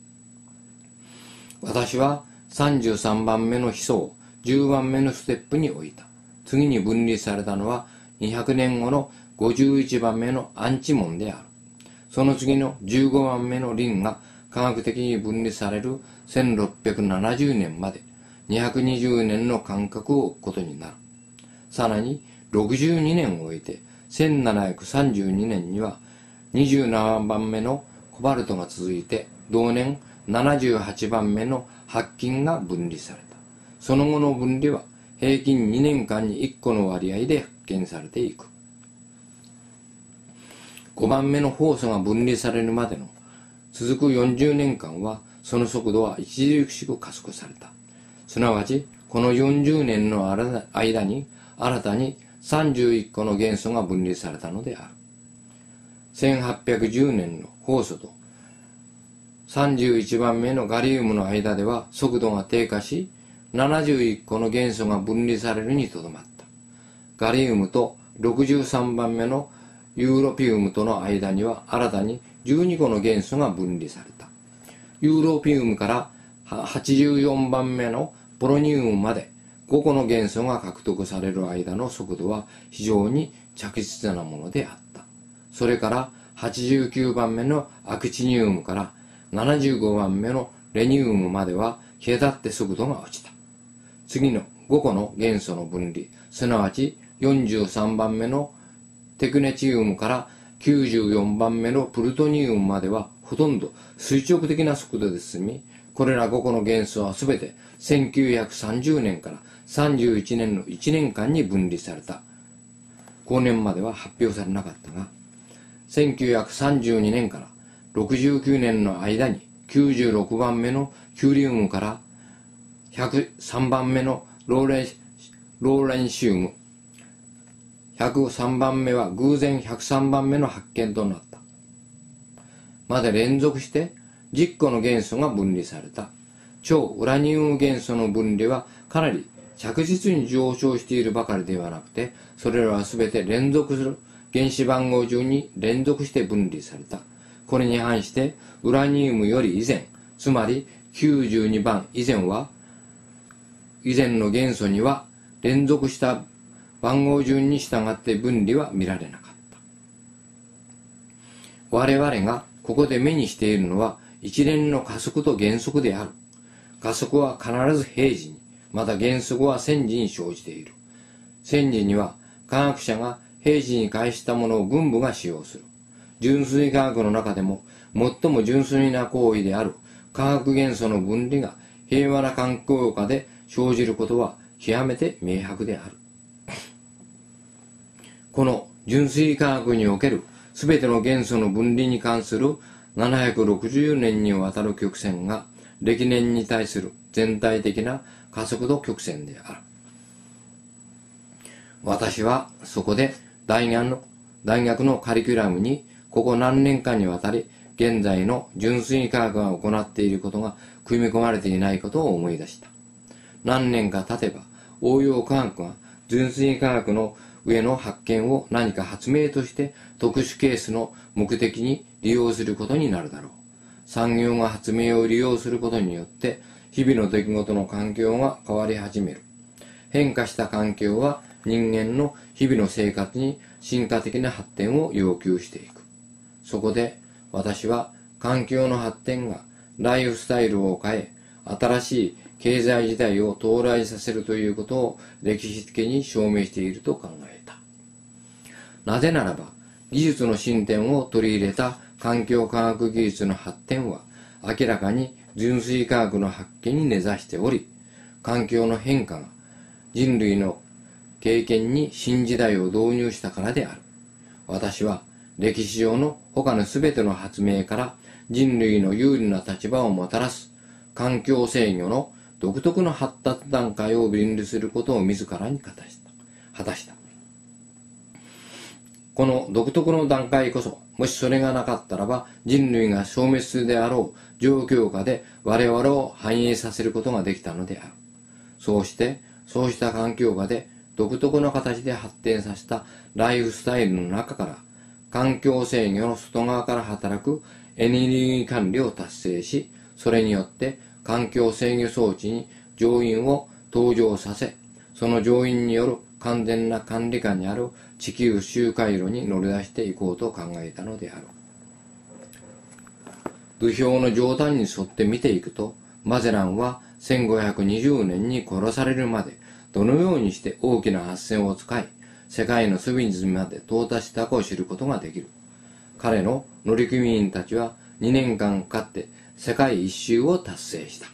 私はさんじゅうさんばんめのヒ素をじゅうばんめのステップに置いた。次に分離されたのはにひゃくねんごのごじゅういちばんめのアンチモンである。その次のじゅうごばんめのリンが科学的に分離されるせんろっぴゃくななじゅうねんまでにひゃくにじゅうねんの間隔を置くことになる。さらにろくじゅうにねんを終えてせんななひゃくさんじゅうにねんにはにじゅうななばんめのコバルトが続いて同年ななじゅうはちばんめの白金が分離された。その後の分離は平均にねんかんにいっこの割合で発見されていく。ごばんめの酵素が分離されるまでの続くよんじゅうねんかんはその速度は著しく加速された。すなわちこのよんじゅうねんの間に新たにさんじゅういっこの元素が分離されたのである。せんはっぴゃくじゅうねんの酵素とさんじゅういちばんめのガリウムの間では速度が低下しななじゅういっこの元素が分離されるにとどまった。ガリウムとろくじゅうさんばんめのユーロピウムとの間には新たにじゅうにこの元素が分離された。ユーロピウムからはちじゅうよんばんめのポロニウムまでごこの元素が獲得される間の速度は非常に着実なものであった。それからはちじゅうきゅうばんめのアクチニウムからななじゅうごばんめのレニウムまでは消えたって速度が落ちた。次のごこの元素の分離、すなわちよんじゅうさんばんめのテクネチウムからきゅうじゅうよんばんめのプルトニウムまではほとんど垂直的な速度で進み、これらごこの元素はすべてせんきゅうひゃくさんじゅうねんからさんじゅういちねんのいちねんかんに分離された。後年までは発表されなかったが、せんきゅうひゃくさんじゅうにねんからろくじゅうきゅうねんの間にきゅうじゅうろくばんめのキューリウムからひゃくさんばんめのローレン、ローレンシウム、ひゃくさんばんめは偶然ひゃくさんばんめの発見となった。まで連続してじゅっこの元素が分離された。超ウラニウム元素の分離はかなり着実に上昇しているばかりではなくて、それらはすべて連続する原子番号順に連続して分離された。これに反してウラニウムより以前、つまりきゅうじゅうにばん以前は、以前の元素には連続した番号順に従って分離は見られなかった。我々がここで目にしているのは一連の加速と減速である。加速は必ず平時に、また減速は線時に生じている。線時には科学者が平時に返したものを軍部が使用する。純粋科学の中でも最も純粋な行為である化学元素の分離が平和な環境下で生じることは極めて明白である。この純粋科学におけるすべての元素の分離に関するななひゃくろくじゅうねんにわたる曲線が歴年に対する全体的な加速度曲線である。私はそこで大学の、大学のカリキュラムにここ何年間にわたり現在の純粋科学が行っていることが組み込まれていないことを思い出した。 何年か経てば応用科学が純粋科学の上の発見を何か発明として特殊ケースの目的に利用することになるだろう。産業が発明を利用することによって日々の出来事の環境が変わり始める。変化した環境は人間の日々の生活に進化的な発展を要求していく。そこで私は環境の発展がライフスタイルを変え、新しい経済時代を到来させるということを歴史的に証明していると考えた。なぜならば、技術の進展を取り入れた環境科学技術の発展は明らかに純粋科学の発見に根ざしており、環境の変化が人類の経験に新時代を導入したからである。私は歴史上の他のすべての発明から人類の有利な立場をもたらす環境制御の独特の発達段階を分離することを自らに果たした。果たした。この独特の段階こそ、もしそれがなかったらば人類が消滅するであろう状況下で我々を繁栄させることができたのである。そうして、そうした環境下で独特の形で発展させたライフスタイルの中から、環境制御の外側から働くエネルギー管理を達成し、それによって環境制御装置に乗員を登場させ、その乗員による完全な管理下にある地球周回路に乗り出していこうと考えたのである。図表の上端に沿って見ていくと、マゼランはせんごひゃくにじゅうねんに殺されるまでどのようにして大きな発線を使い、世界の隅々まで到達したかを知ることができる。彼の乗組員たちはにねんかんかかって世界一周を達成した。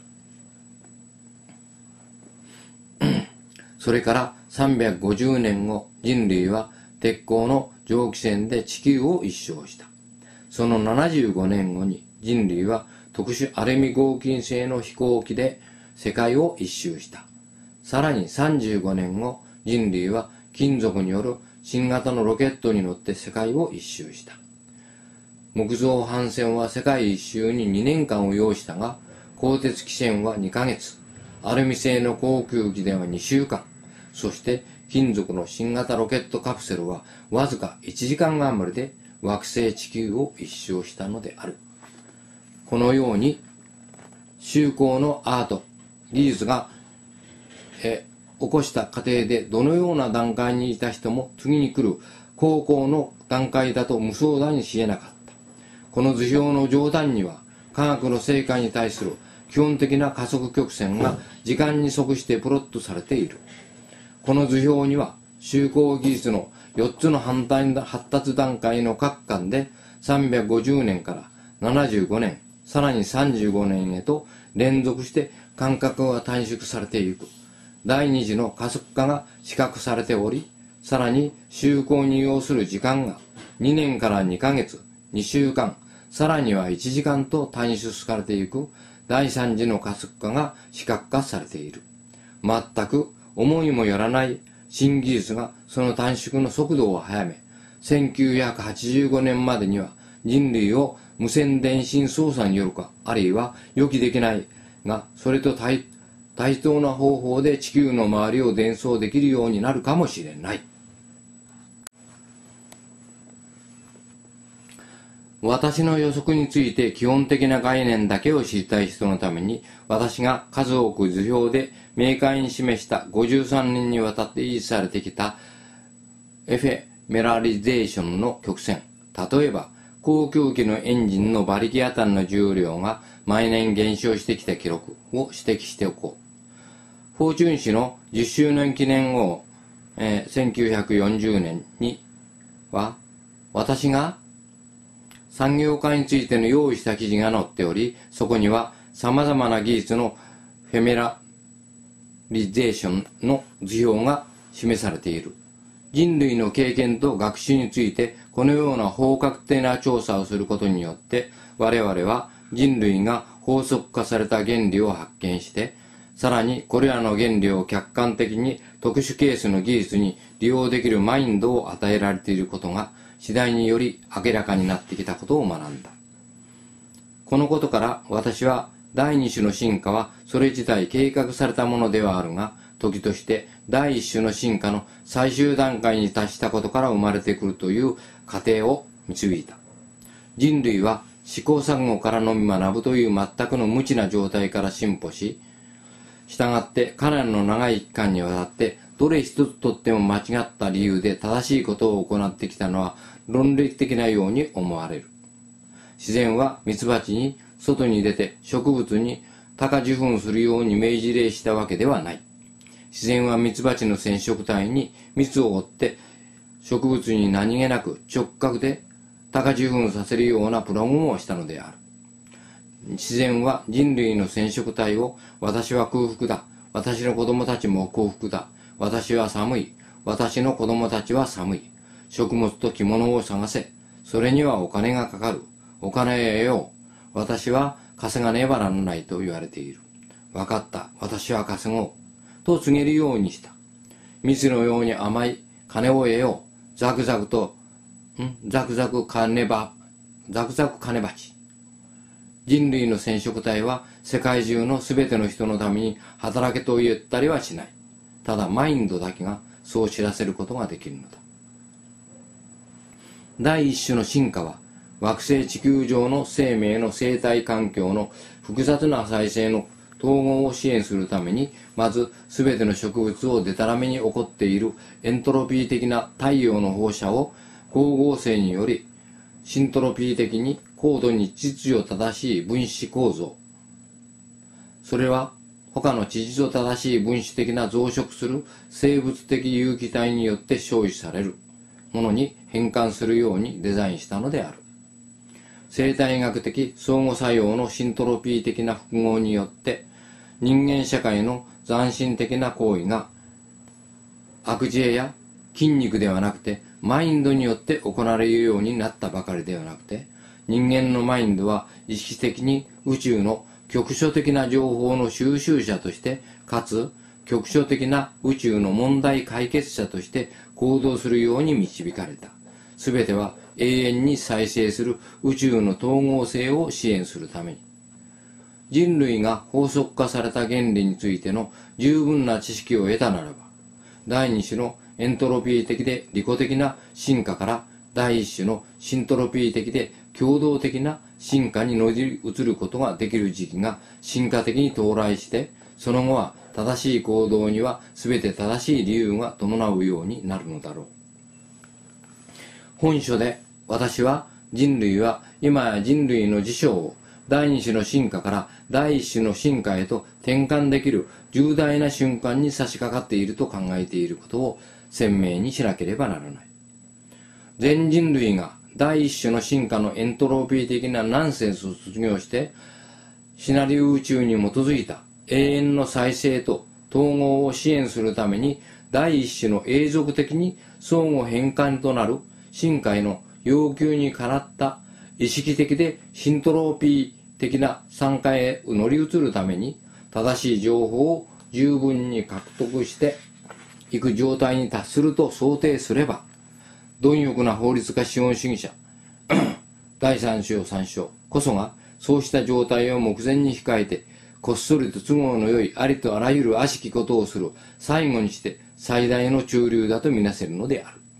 それからさんびゃくごじゅうねんご、人類は鉄鋼の蒸気船で地球を一周した。そのななじゅうごねんごに人類は特殊アルミ合金製の飛行機で世界を一周した。さらにさんじゅうごねんご、人類は金属による新型のロケットに乗って世界を一周した。木造帆船は世界一周ににねんかんを要したが、鋼鉄汽船はにかげつ、アルミ製の航空機ではにしゅうかん、そして金属の新型ロケットカプセルはわずかいちじかん余りで惑星地球を一周したのである。このように周航のアート、技術がえ起こした過程でどのような段階にいた人も次に来る高校の段階だと無相談にし得なかった。この図表の上段には科学の成果に対する基本的な加速曲線が時間に即してプロットされている。この図表には周航技術のよっつの反対発達段階の各間でさんびゃくごじゅうねんからななじゅうごねん、さらにさんじゅうごねんへと連続して間隔が短縮されていく。第二次の加速化が視覚されており、さらに周航に要する時間がにねんからにかげつ、にしゅうかん、さらにはいちじかんと短縮されていく第三次の加速化が視覚化されている。全く思いもよらない新技術がその短縮の速度を速め、せんきゅうひゃくはちじゅうごねんまでには人類を無線電信操作によるか、あるいは予期できないが、それと対対等な方法で地球の周りを伝送できるようになるかもしれない。私の予測について基本的な概念だけを知りたい人のために、私が数多く図表で明快に示したごじゅうさんねんにわたって維持されてきたエフェメラリゼーションの曲線、例えば航空機のエンジンの馬力あたりの重量が毎年減少してきた記録を指摘しておこう。フォーチュン誌のじゅっしゅうねん記念号、えー、せんきゅうひゃくよんじゅうねんには、私が産業化についての用意した記事が載っており、そこには様々な技術のフェメラリゼーションの図表が示されている。人類の経験と学習についてこのような包括的な調査をすることによって、我々は人類が法則化された原理を発見して、さらにこれらの原理を客観的に特殊ケースの技術に利用できるマインドを与えられていることが次第により明らかになってきたことを学んだ。このことから私は第二種の進化はそれ自体計画されたものではあるが、時として第一種の進化の最終段階に達したことから生まれてくるという過程を導いた。人類は試行錯誤からのみ学ぶという全くの無知な状態から進歩し、従ってかなりの長い期間にわたってどれ一つとっても間違った理由で正しいことを行ってきたのは論理的なように思われる。自然はミツバチに外に出て植物に鷹受粉するように命じ令したわけではない。自然はミツバチの染色体に蜜を追って植物に何気なく直角で鷹受粉させるようなプログラムをしたのである。自然は人類の染色体を私は空腹だ、私の子供たちも幸福だ、私は寒い、私の子供たちは寒い、食物と着物を探せ、それにはお金がかかる、お金を得よう、私は稼がねばならないと言われている。わかった、私は稼ごうと告げるようにした。蜜のように甘い金を得よう、ザクザクとんザクザク金ばザクザク金鉢。人類の染色体は世界中のすべての人のために働けと言ったりはしない。ただマインドだけがそう知らせることができるのだ。第一種の進化は惑星地球上の生命の生態環境の複雑な再生の統合を支援するために、まずすべての植物をデタラメに起こっているエントロピー的な太陽の放射を光合成によりシントロピー的に高度に秩序正しい分子構造、それは他の秩序正しい分子的な増殖する生物的有機体によって消費されるものに変換するようにデザインしたのである。生態学的相互作用のシントロピー的な複合によって人間社会の斬新的な行為が悪知恵や筋肉ではなくてマインドによって行われるようになったばかりではなくて、人間のマインドは意識的に宇宙の局所的な情報の収集者として、かつ局所的な宇宙の問題解決者として行動するように導かれた。すべては永遠に再生する宇宙の統合性を支援するために。人類が法則化された原理についての十分な知識を得たならば、第二種のエントロピー的で利己的な進化から第一種のシントロピー的で共同的な進化に乗り移ることができる時期が進化的に到来して、その後は正しい行動には全て正しい理由が伴うようになるのだろう。本書で私は人類は今や人類の事象を第二種の進化から第一種の進化へと転換できる重大な瞬間に差し掛かっていると考えていることを鮮明にしなければならない。全人類が第一種の進化のエントロピー的なナンセンスを卒業してシナリオ宇宙に基づいた永遠の再生と統合を支援するために第一種の永続的に相互変換となる進化への要求にかなった意識的でシントロピー的な参加へ乗り移るために正しい情報を十分に獲得していく状態に達すると想定すれば、貪欲な法律家資本主義者第三章三章こそがそうした状態を目前に控えてこっそりと都合の良いありとあらゆる悪しきことをする最後にして最大の中流だとみなせるのである。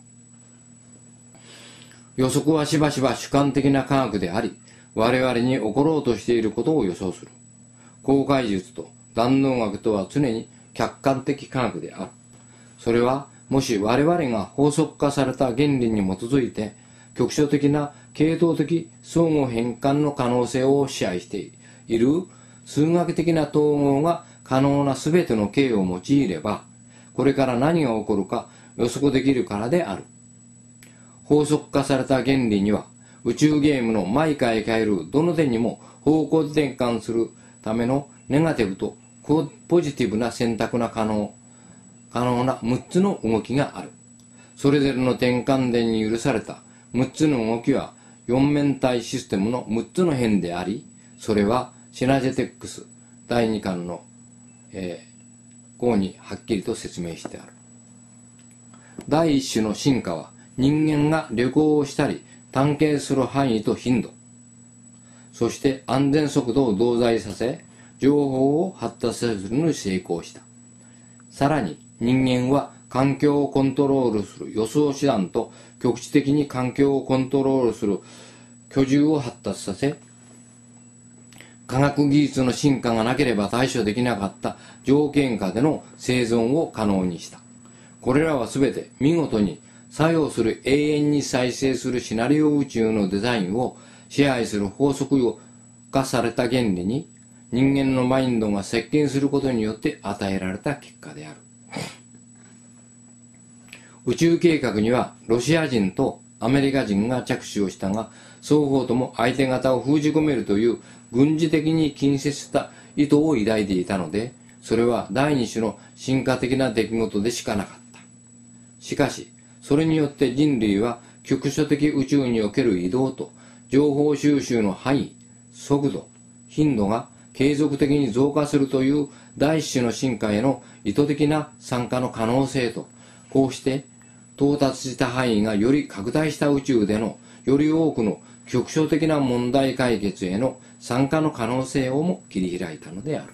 予測はしばしば主観的な科学であり、我々に起ころうとしていることを予想する。公開術と弾道学とは常に客観的科学である。それはもし我々が法則化された原理に基づいて局所的な系統的相互変換の可能性を支配している数学的な統合が可能なすべての形を用いれば、これから何が起こるか予測できるからである。法則化された原理には宇宙ゲームの毎回変えるどの点にも方向転換するためのネガティブとポジティブな選択が可能可能なむっつの動きがある。それぞれの転換点に許されたむっつの動きは四面体システムのむっつの辺であり、それはシナジェテックスだいにかんの、えー、項にはっきりと説明してある。第一種の進化は人間が旅行をしたり探検する範囲と頻度、 そして安全速度を同在させ、情報を発達させるのに成功した。さらに人間は環境をコントロールする予想手段と局地的に環境をコントロールする居住を発達させ、科学技術の進化がなければ対処できなかった条件下での生存を可能にした。これらはすべて見事に作用する永遠に再生するシナリオ宇宙のデザインを支配する法則化された原理に人間のマインドが接近することによって与えられた結果である。宇宙計画にはロシア人とアメリカ人が着手をしたが、双方とも相手方を封じ込めるという軍事的に近接した意図を抱いていたので、それは第二種の進化的な出来事でしかなかった。しかし、それによって人類は局所的宇宙における移動と情報収集の範囲、速度、頻度が継続的に増加するという第一種の進化への意図的な参加の可能性と、こうして到達した範囲がより拡大した宇宙でのより多くの局所的な問題解決への参加の可能性をも切り開いたのである。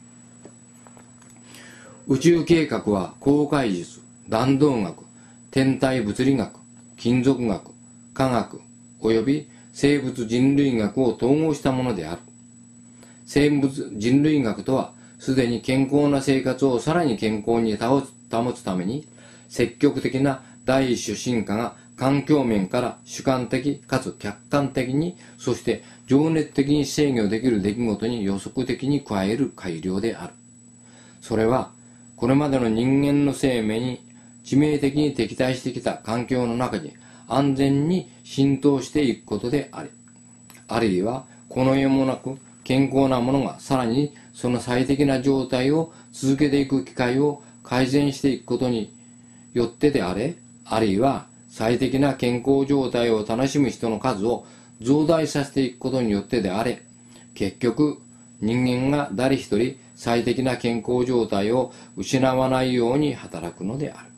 宇宙計画は航海術、弾道学、天体物理学、金属学、科学及び生物人類学を統合したものである。生物人類学とは、すでに健康な生活をさらに健康に保つために、積極的な第一種進化が環境面から主観的かつ客観的に、そして情熱的に制御できる出来事に予測的に加える改良である。それは、これまでの人間の生命に致命的に敵対してきた環境の中に安全に浸透していくことであり、あるいはこの世もなく健康なものがさらにその最適な状態を続けていく機会を改善していくことによってであれ、あるいは最適な健康状態を楽しむ人の数を増大させていくことによってであれ、結局人間が誰一人最適な健康状態を失わないように働くのである。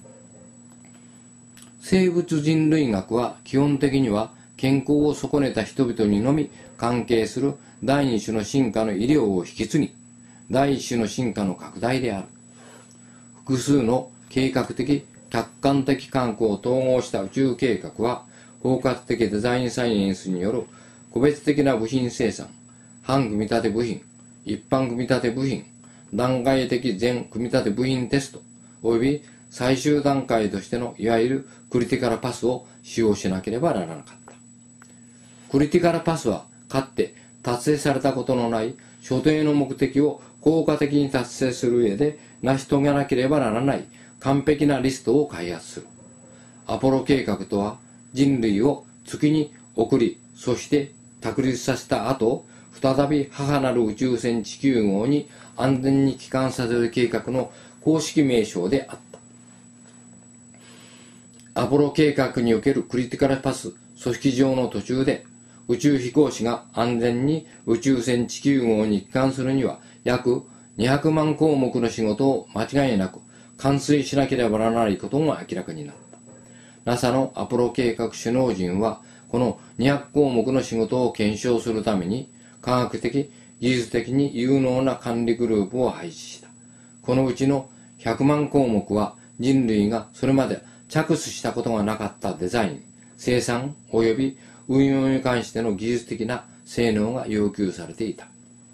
生物人類学は基本的には健康を損ねた人々にのみ関係する第二種の進化の医療を引き継ぎ、第一種の進化の拡大である。複数の計画的、客観的科学を統合した宇宙計画は、包括的デザインサイエンスによる個別的な部品生産、半組み立て部品、一般組み立て部品、段階的全組み立て部品テスト、および最終段階としてのいわゆるクリティカルパスを使用しなければならなかった。クリティカルパスは、かつて達成されたことのない所定の目的を効果的に達成する上で成し遂げなければならない完璧なリストを開発する。アポロ計画とは、人類を月に送り、そして確立させた後、再び母なる宇宙船地球号に安全に帰還させる計画の公式名称であった。アポロ計画におけるクリティカルパス組織上の途中で、宇宙飛行士が安全に宇宙船地球号に帰還するには約にひゃくまん項目の仕事を間違いなく完遂しなければならないことが明らかになった。ナサ のアポロ計画首脳陣はこのにひゃくこうもくの仕事を検証するために科学的、技術的に有能な管理グループを配置した。このうちのひゃくまんこうもくは人類がそれまで着手したことがなかったデザイン、生産及び運用に関しての技術的な性能が要求されていた。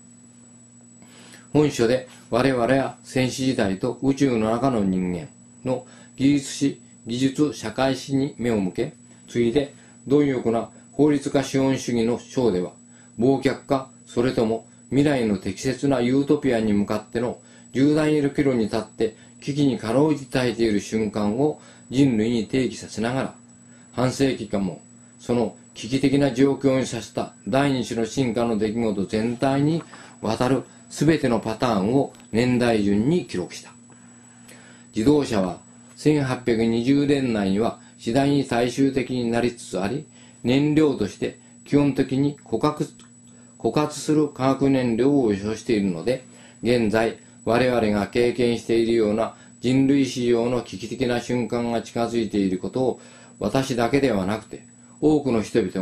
本書で我々は先史時代と宇宙の中の人間の技術史、技術社会史に目を向け、次いで貪欲な法律家資本主義の章では、忘却かそれとも未来の適切なユートピアに向かっての重大な岐路に立って危機にかろうじて耐えている瞬間を人類に提起させながら、半世紀間もその危機的な状況にさせた第二種の進化の出来事全体にわたる全てのパターンを年代順に記録した。自動車はせんはっぴゃくにじゅうねんだいには次第に大衆的になりつつあり、燃料として基本的に枯渇、枯渇する化学燃料を要しているので、現在我々が経験しているような人類史上の危機的な瞬間が近づいていることを私だけではなくて多くの人々が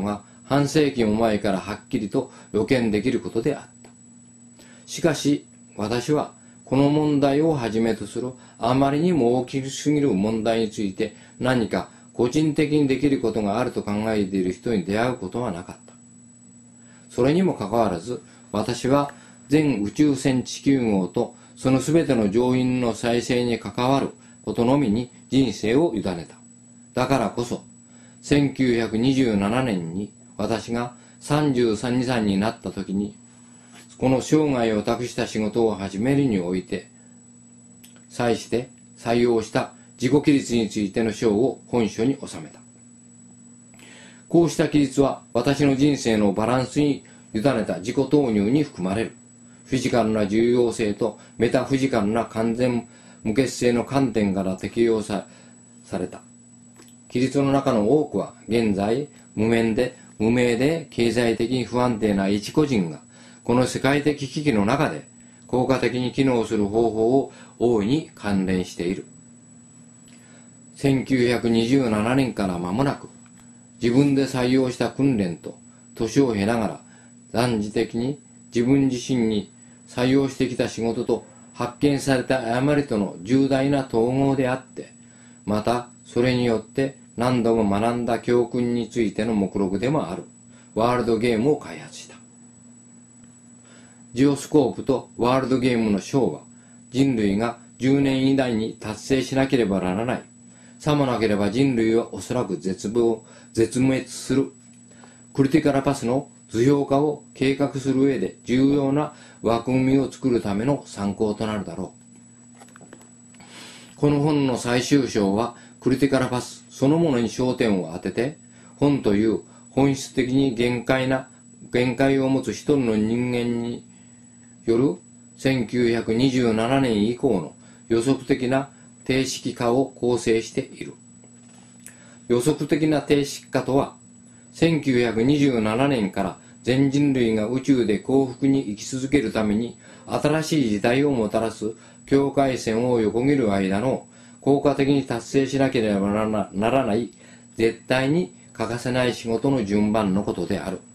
半世紀も前からはっきりと予見できることであった。しかし私はこの問題をはじめとするあまりにも大きすぎる問題について何か個人的にできることがあると考えている人に出会うことはなかった。それにもかかわらず私は全宇宙船地球号とそのすべての乗員の再生に関わることのみに人生を委ねた。だからこそせんきゅうひゃくにじゅうななねんに私がさんじゅうさん、さんになった時にこの生涯を託した仕事を始めるにおいて際して採用した自己規律についての章を本書に収めた。こうした規律は私の人生のバランスに委ねた自己投入に含まれる。フィジカルな重要性とメタフィジカルな完全無欠性の観点から適用さ、された。規律の中の多くは現在無面で無名で経済的に不安定な一個人がこの世界的危機の中で効果的に機能する方法を大いに関連している。せんきゅうひゃくにじゅうななねんから間もなく自分で採用した訓練と年を経ながら断じ的に自分自身に採用してきた仕事と発見された誤りとの重大な統合であって、またそれによって何度も学んだ教訓についての目録でもあるワールドゲームを開発した。ジオスコープとワールドゲームの章は人類がじゅうねん以内に達成しなければならない。さもなければ人類はおそらく絶望、絶滅する。クリティカルパスの図表化を計画する上で重要な枠組みを作るための参考となるだろう。この本の最終章はクリティカルパスそのものに焦点を当てて、本という本質的に限界な限界を持つ一人の人間によるせんきゅうひゃくにじゅうななねん以降の予測的な定式化を構成している。予測的な定式化とは、せんきゅうひゃくにじゅうななねんから全人類が宇宙で幸福に生き続けるために新しい時代をもたらす境界線を横切る間の効果的に達成しなければならない絶対に欠かせない仕事の順番のことである。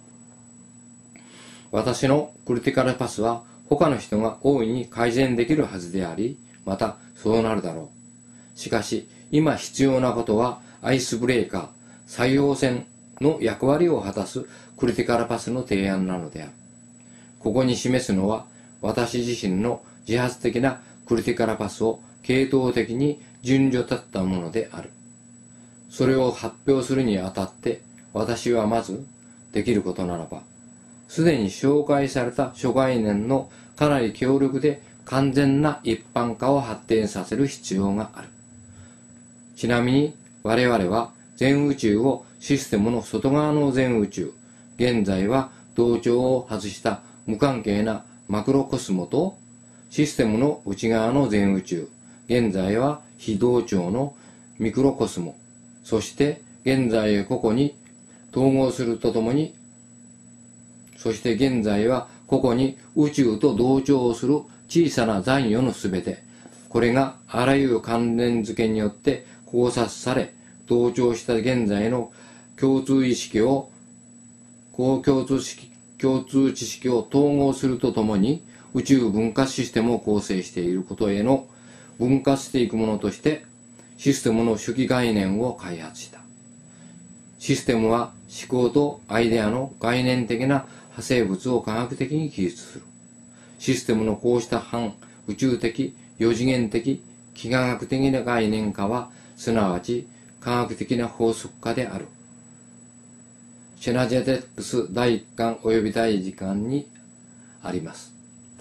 私のクリティカルパスは他の人が大いに改善できるはずであり、またそうなるだろう。しかし今必要なことはアイスブレーカー、採用線の役割を果たすクリティカルパスの提案なのである。ここに示すのは私自身の自発的なクリティカルパスを系統的に順序立ったものである。それを発表するにあたって私はまずできることならば、すでに紹介された諸概念のかなり強力で完全な一般化を発展させる必要がある。ちなみに我々は全宇宙をシステムの外側の全宇宙、現在は同調を外した無関係なマクロコスモとシステムの内側の全宇宙、現在は非同調のミクロコスモ、そして現在個々に統合するとともに、そして現在は個々に宇宙と同調をする小さな残余のすべて、これがあらゆる関連付けによって考察され、同調した現在の共通意識を、高共通識共通知識を統合するとともに、宇宙分割システムを構成していることへの分割していくものとして、システムの主義概念を開発した。システムは思考とアイデアの概念的な派生物を科学的に記述する。システムのこうした反宇宙的、四次元的、幾何学的な概念化は、すなわち科学的な法則化である。シェナジェテックスだいいっかん及びだいにかんにあります。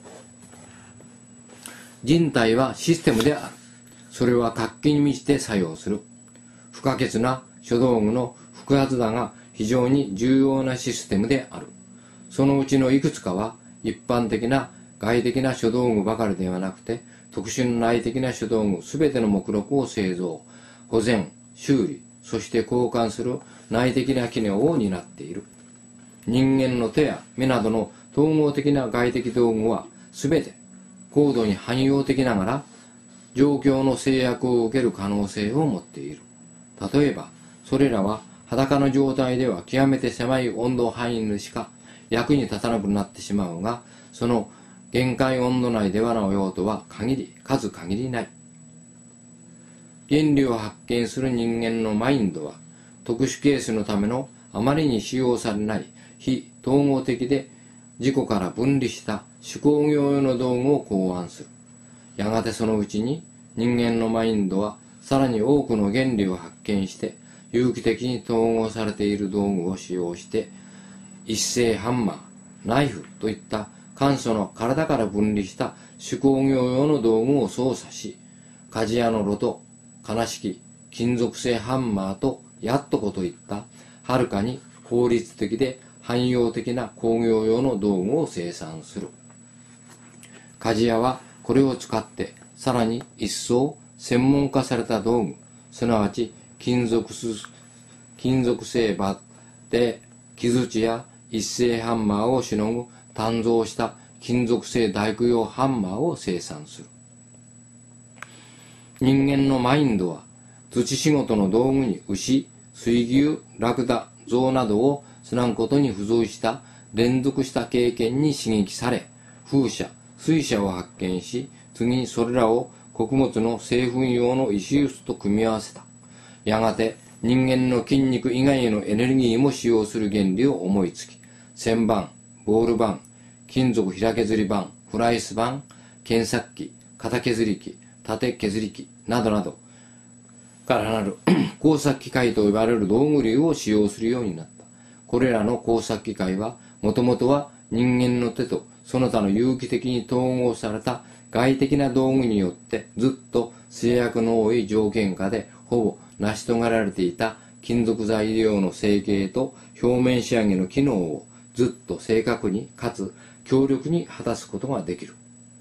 人体はシステムである。それは活気に満ちて作用する。不可欠な諸道具の複雑だが非常に重要なシステムである。そのうちのいくつかは一般的な外的な諸道具ばかりではなくて、特殊な内的な諸道具すべての目録を製造、保全、修理、そして交換する内的な機能を担っている。人間の手や目などの統合的な外的道具はすべて高度に汎用的ながら状況の制約を受ける可能性を持っている。例えば、それらは裸の状態では極めて狭い温度範囲でしか役に立たなくなってしまうが、その限界温度内ではの用途は限り、数限りない。原理を発見する人間のマインドは、特殊ケースのためのあまりに使用されない非統合的で自己から分離した手工業用の道具を考案する。やがてそのうちに人間のマインドはさらに多くの原理を発見して有機的に統合されている道具を使用して一斉ハンマー、ナイフといった簡素の体から分離した手工業用の道具を操作し、鍛冶屋の炉と金式、金属製ハンマーとヤットコといったはるかに効率的で汎用的な工業用の道具を生産する。鍛冶屋はこれを使ってさらに一層専門化された道具、すなわち金属金属製バッテ、木槌や一斉ハンマーをしのぐ鍛造した金属製大工用ハンマーを生産する。人間のマインドは土仕事の道具に牛、水牛、ラクダ、象などをつなぐことに付随した連続した経験に刺激され、風車、水車を発見し、次にそれらを穀物の製粉用の石臼と組み合わせた。やがて人間の筋肉以外のエネルギーも使用する原理を思いつき、旋盤、ボール盤、金属平削り盤、フライス盤、検索機、型削り機、縦削り機などなどからなる工作機械と呼ばれる道具類を使用するようになった。これらの工作機械はもともとは人間の手とその他の有機的に統合された外的な道具によってずっと制約の多い条件下でほぼ成し遂げられていた金属材料の成形と表面仕上げの機能をずっと正確にかつ強力に果たすことができる。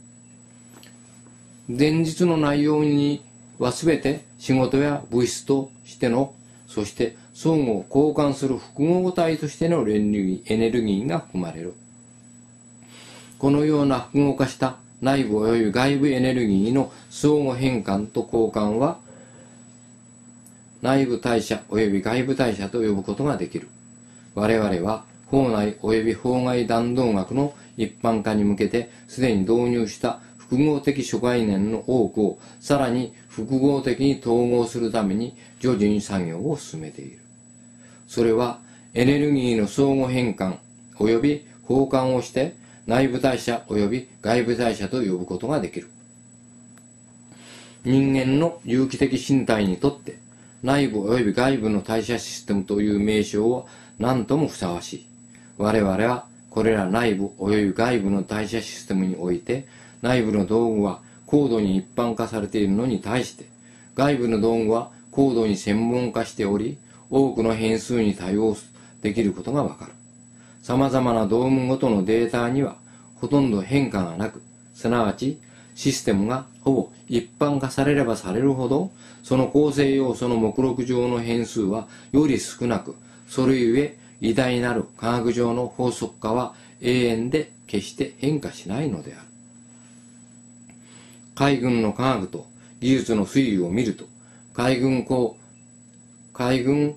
前述の内容にはすべて仕事や物質としての、そして相互交換する複合体としてのエネルギーが含まれる。このような複合化した内部及び外部エネルギーの相互変換と交換は内部代謝及び外部代謝と呼ぶことができる。我々は法内及び法外弾道学の一般化に向けてすでに導入した複合的諸概念の多くをさらに複合的に統合するために徐々に作業を進めている。それはエネルギーの相互変換及び交換をして内部代謝及び外部代謝と呼ぶことができる。人間の有機的身体にとって内部及び外部の代謝システムという名称は何ともふさわしい。我々はこれら内部及び外部の代謝システムにおいて内部の道具は高度に一般化されているのに対して外部の道具は高度に専門化しており多くの変数に対応できることがわかる。様々な道具ごとのデータにはほとんど変化がなく、すなわちシステムがほぼ一般化されればされるほどその構成要素の目録上の変数はより少なく、それゆえ偉大なる科学上の法則化は永遠で決して変化しないのである。海軍の科学と技術の推移を見ると、海軍工、海軍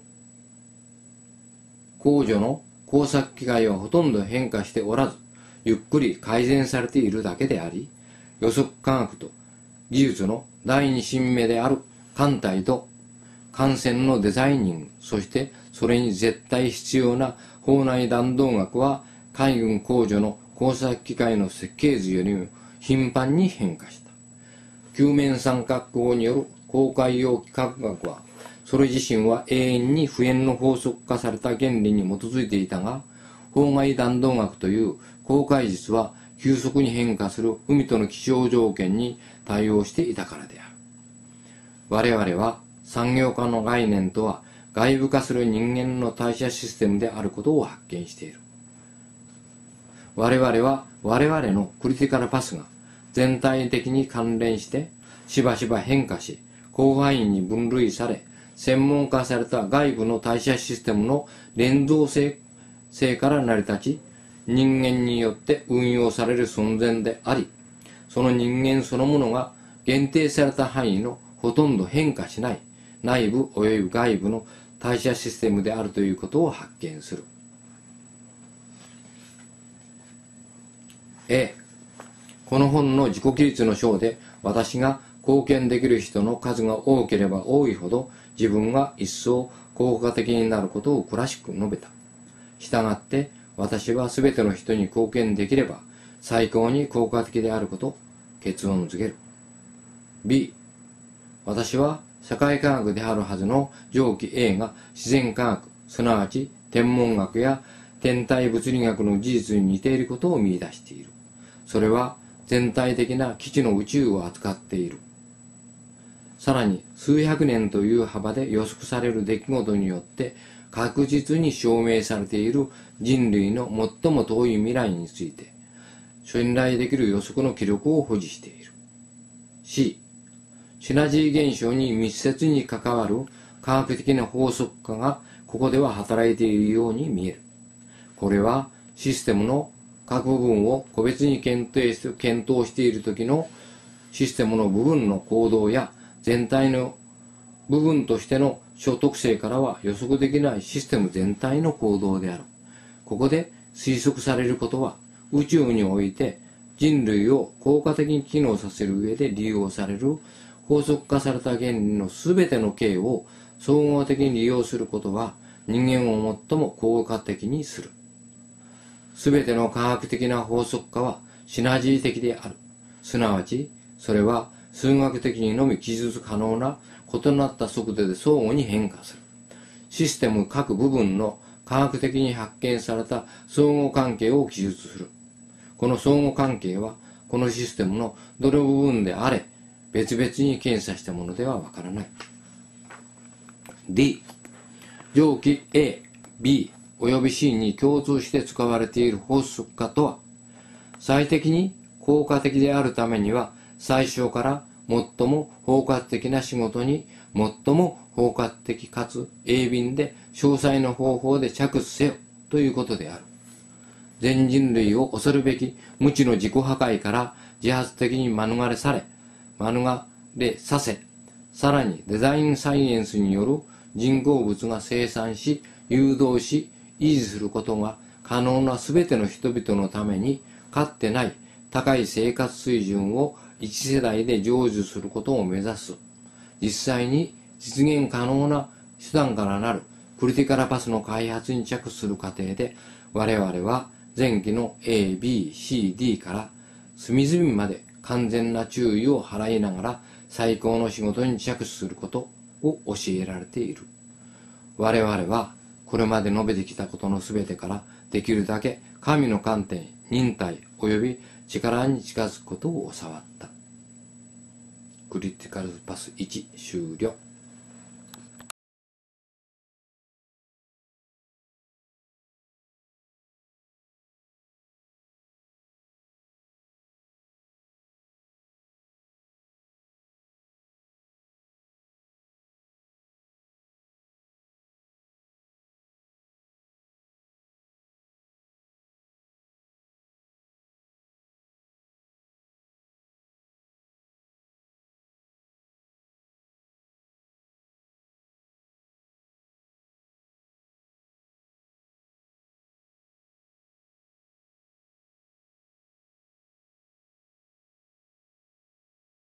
工場の工作機械はほとんど変化しておらず、ゆっくり改善されているだけであり、予測科学と技術の第二新芽である艦隊と艦船のデザイニング、そしてそれに絶対必要な砲内弾道学は海軍工場の工作機械の設計図よりも頻繁に変化した。球面三角光による高海洋幾何学は、それ自身は永遠に不変の法則化された原理に基づいていたが、砲外弾道学という高海術は急速に変化する海との気象条件に対応していたからである。我々は産業化の概念とは外部化する人間の代謝システムであることを発見している。我々は我々のクリティカルパスが全体的に関連してしばしば変化し広範囲に分類され専門化された外部の代謝システムの連動性から成り立ち人間によって運用される存在であり、その人間そのものが限定された範囲のほとんど変化しない内部及び外部の代謝システムであるということを発見する。A、この本の自己規律の章で、私が貢献できる人の数が多ければ多いほど自分が一層効果的になることを詳しく述べた。したがって私はすべての人に貢献できれば最高に効果的であることを結論付ける。B、私は社会科学であるはずの上記 A が自然科学、すなわち天文学や天体物理学の事実に似ていることを見出している。それは全体的な基地の宇宙を扱っている。さらに数百年という幅で予測される出来事によって確実に証明されている人類の最も遠い未来について信頼できる予測の記録を保持している。C、シナジー現象に密接に関わる科学的な法則化がここでは働いているように見える。これはシステムの各部分を個別に検討して、検討している時のシステムの部分の行動や全体の部分としての諸特性からは予測できないシステム全体の行動である。ここで推測されることは宇宙において人類を効果的に機能させる上で利用される法則化された原理のすべての形を総合的に利用することは人間を最も効果的にする。すべての科学的な法則化はシナジー的である。すなわちそれは数学的にのみ記述可能な異なった速度で相互に変化する。システム各部分の科学的に発見された相互関係を記述する。この相互関係はこのシステムのどの部分であれ別々に検査したものではわからない。D、上記 A、B および C に共通して使われている法則化とは、最適に効果的であるためには最初から最も包括的な仕事に最も包括的かつ鋭敏で詳細な方法で着手せよということである。全人類を恐るべき無知の自己破壊から自発的に免れされ、免れさせ、さらにデザインサイエンスによる人工物が生産し、誘導し、維持することが可能なすべての人々のために、かつてない高い生活水準を一世代で成就することを目指す。実際に実現可能な手段からなるクリティカルパスの開発に着手する過程で、我々は前期の A、B、C、D から隅々まで完全な注意を払いながら最高の仕事に着手することを教えられている。我々はこれまで述べてきたことのすべてからできるだけ神の観点、忍耐及び力に近づくことを教わった。クリティカルパスいち終了。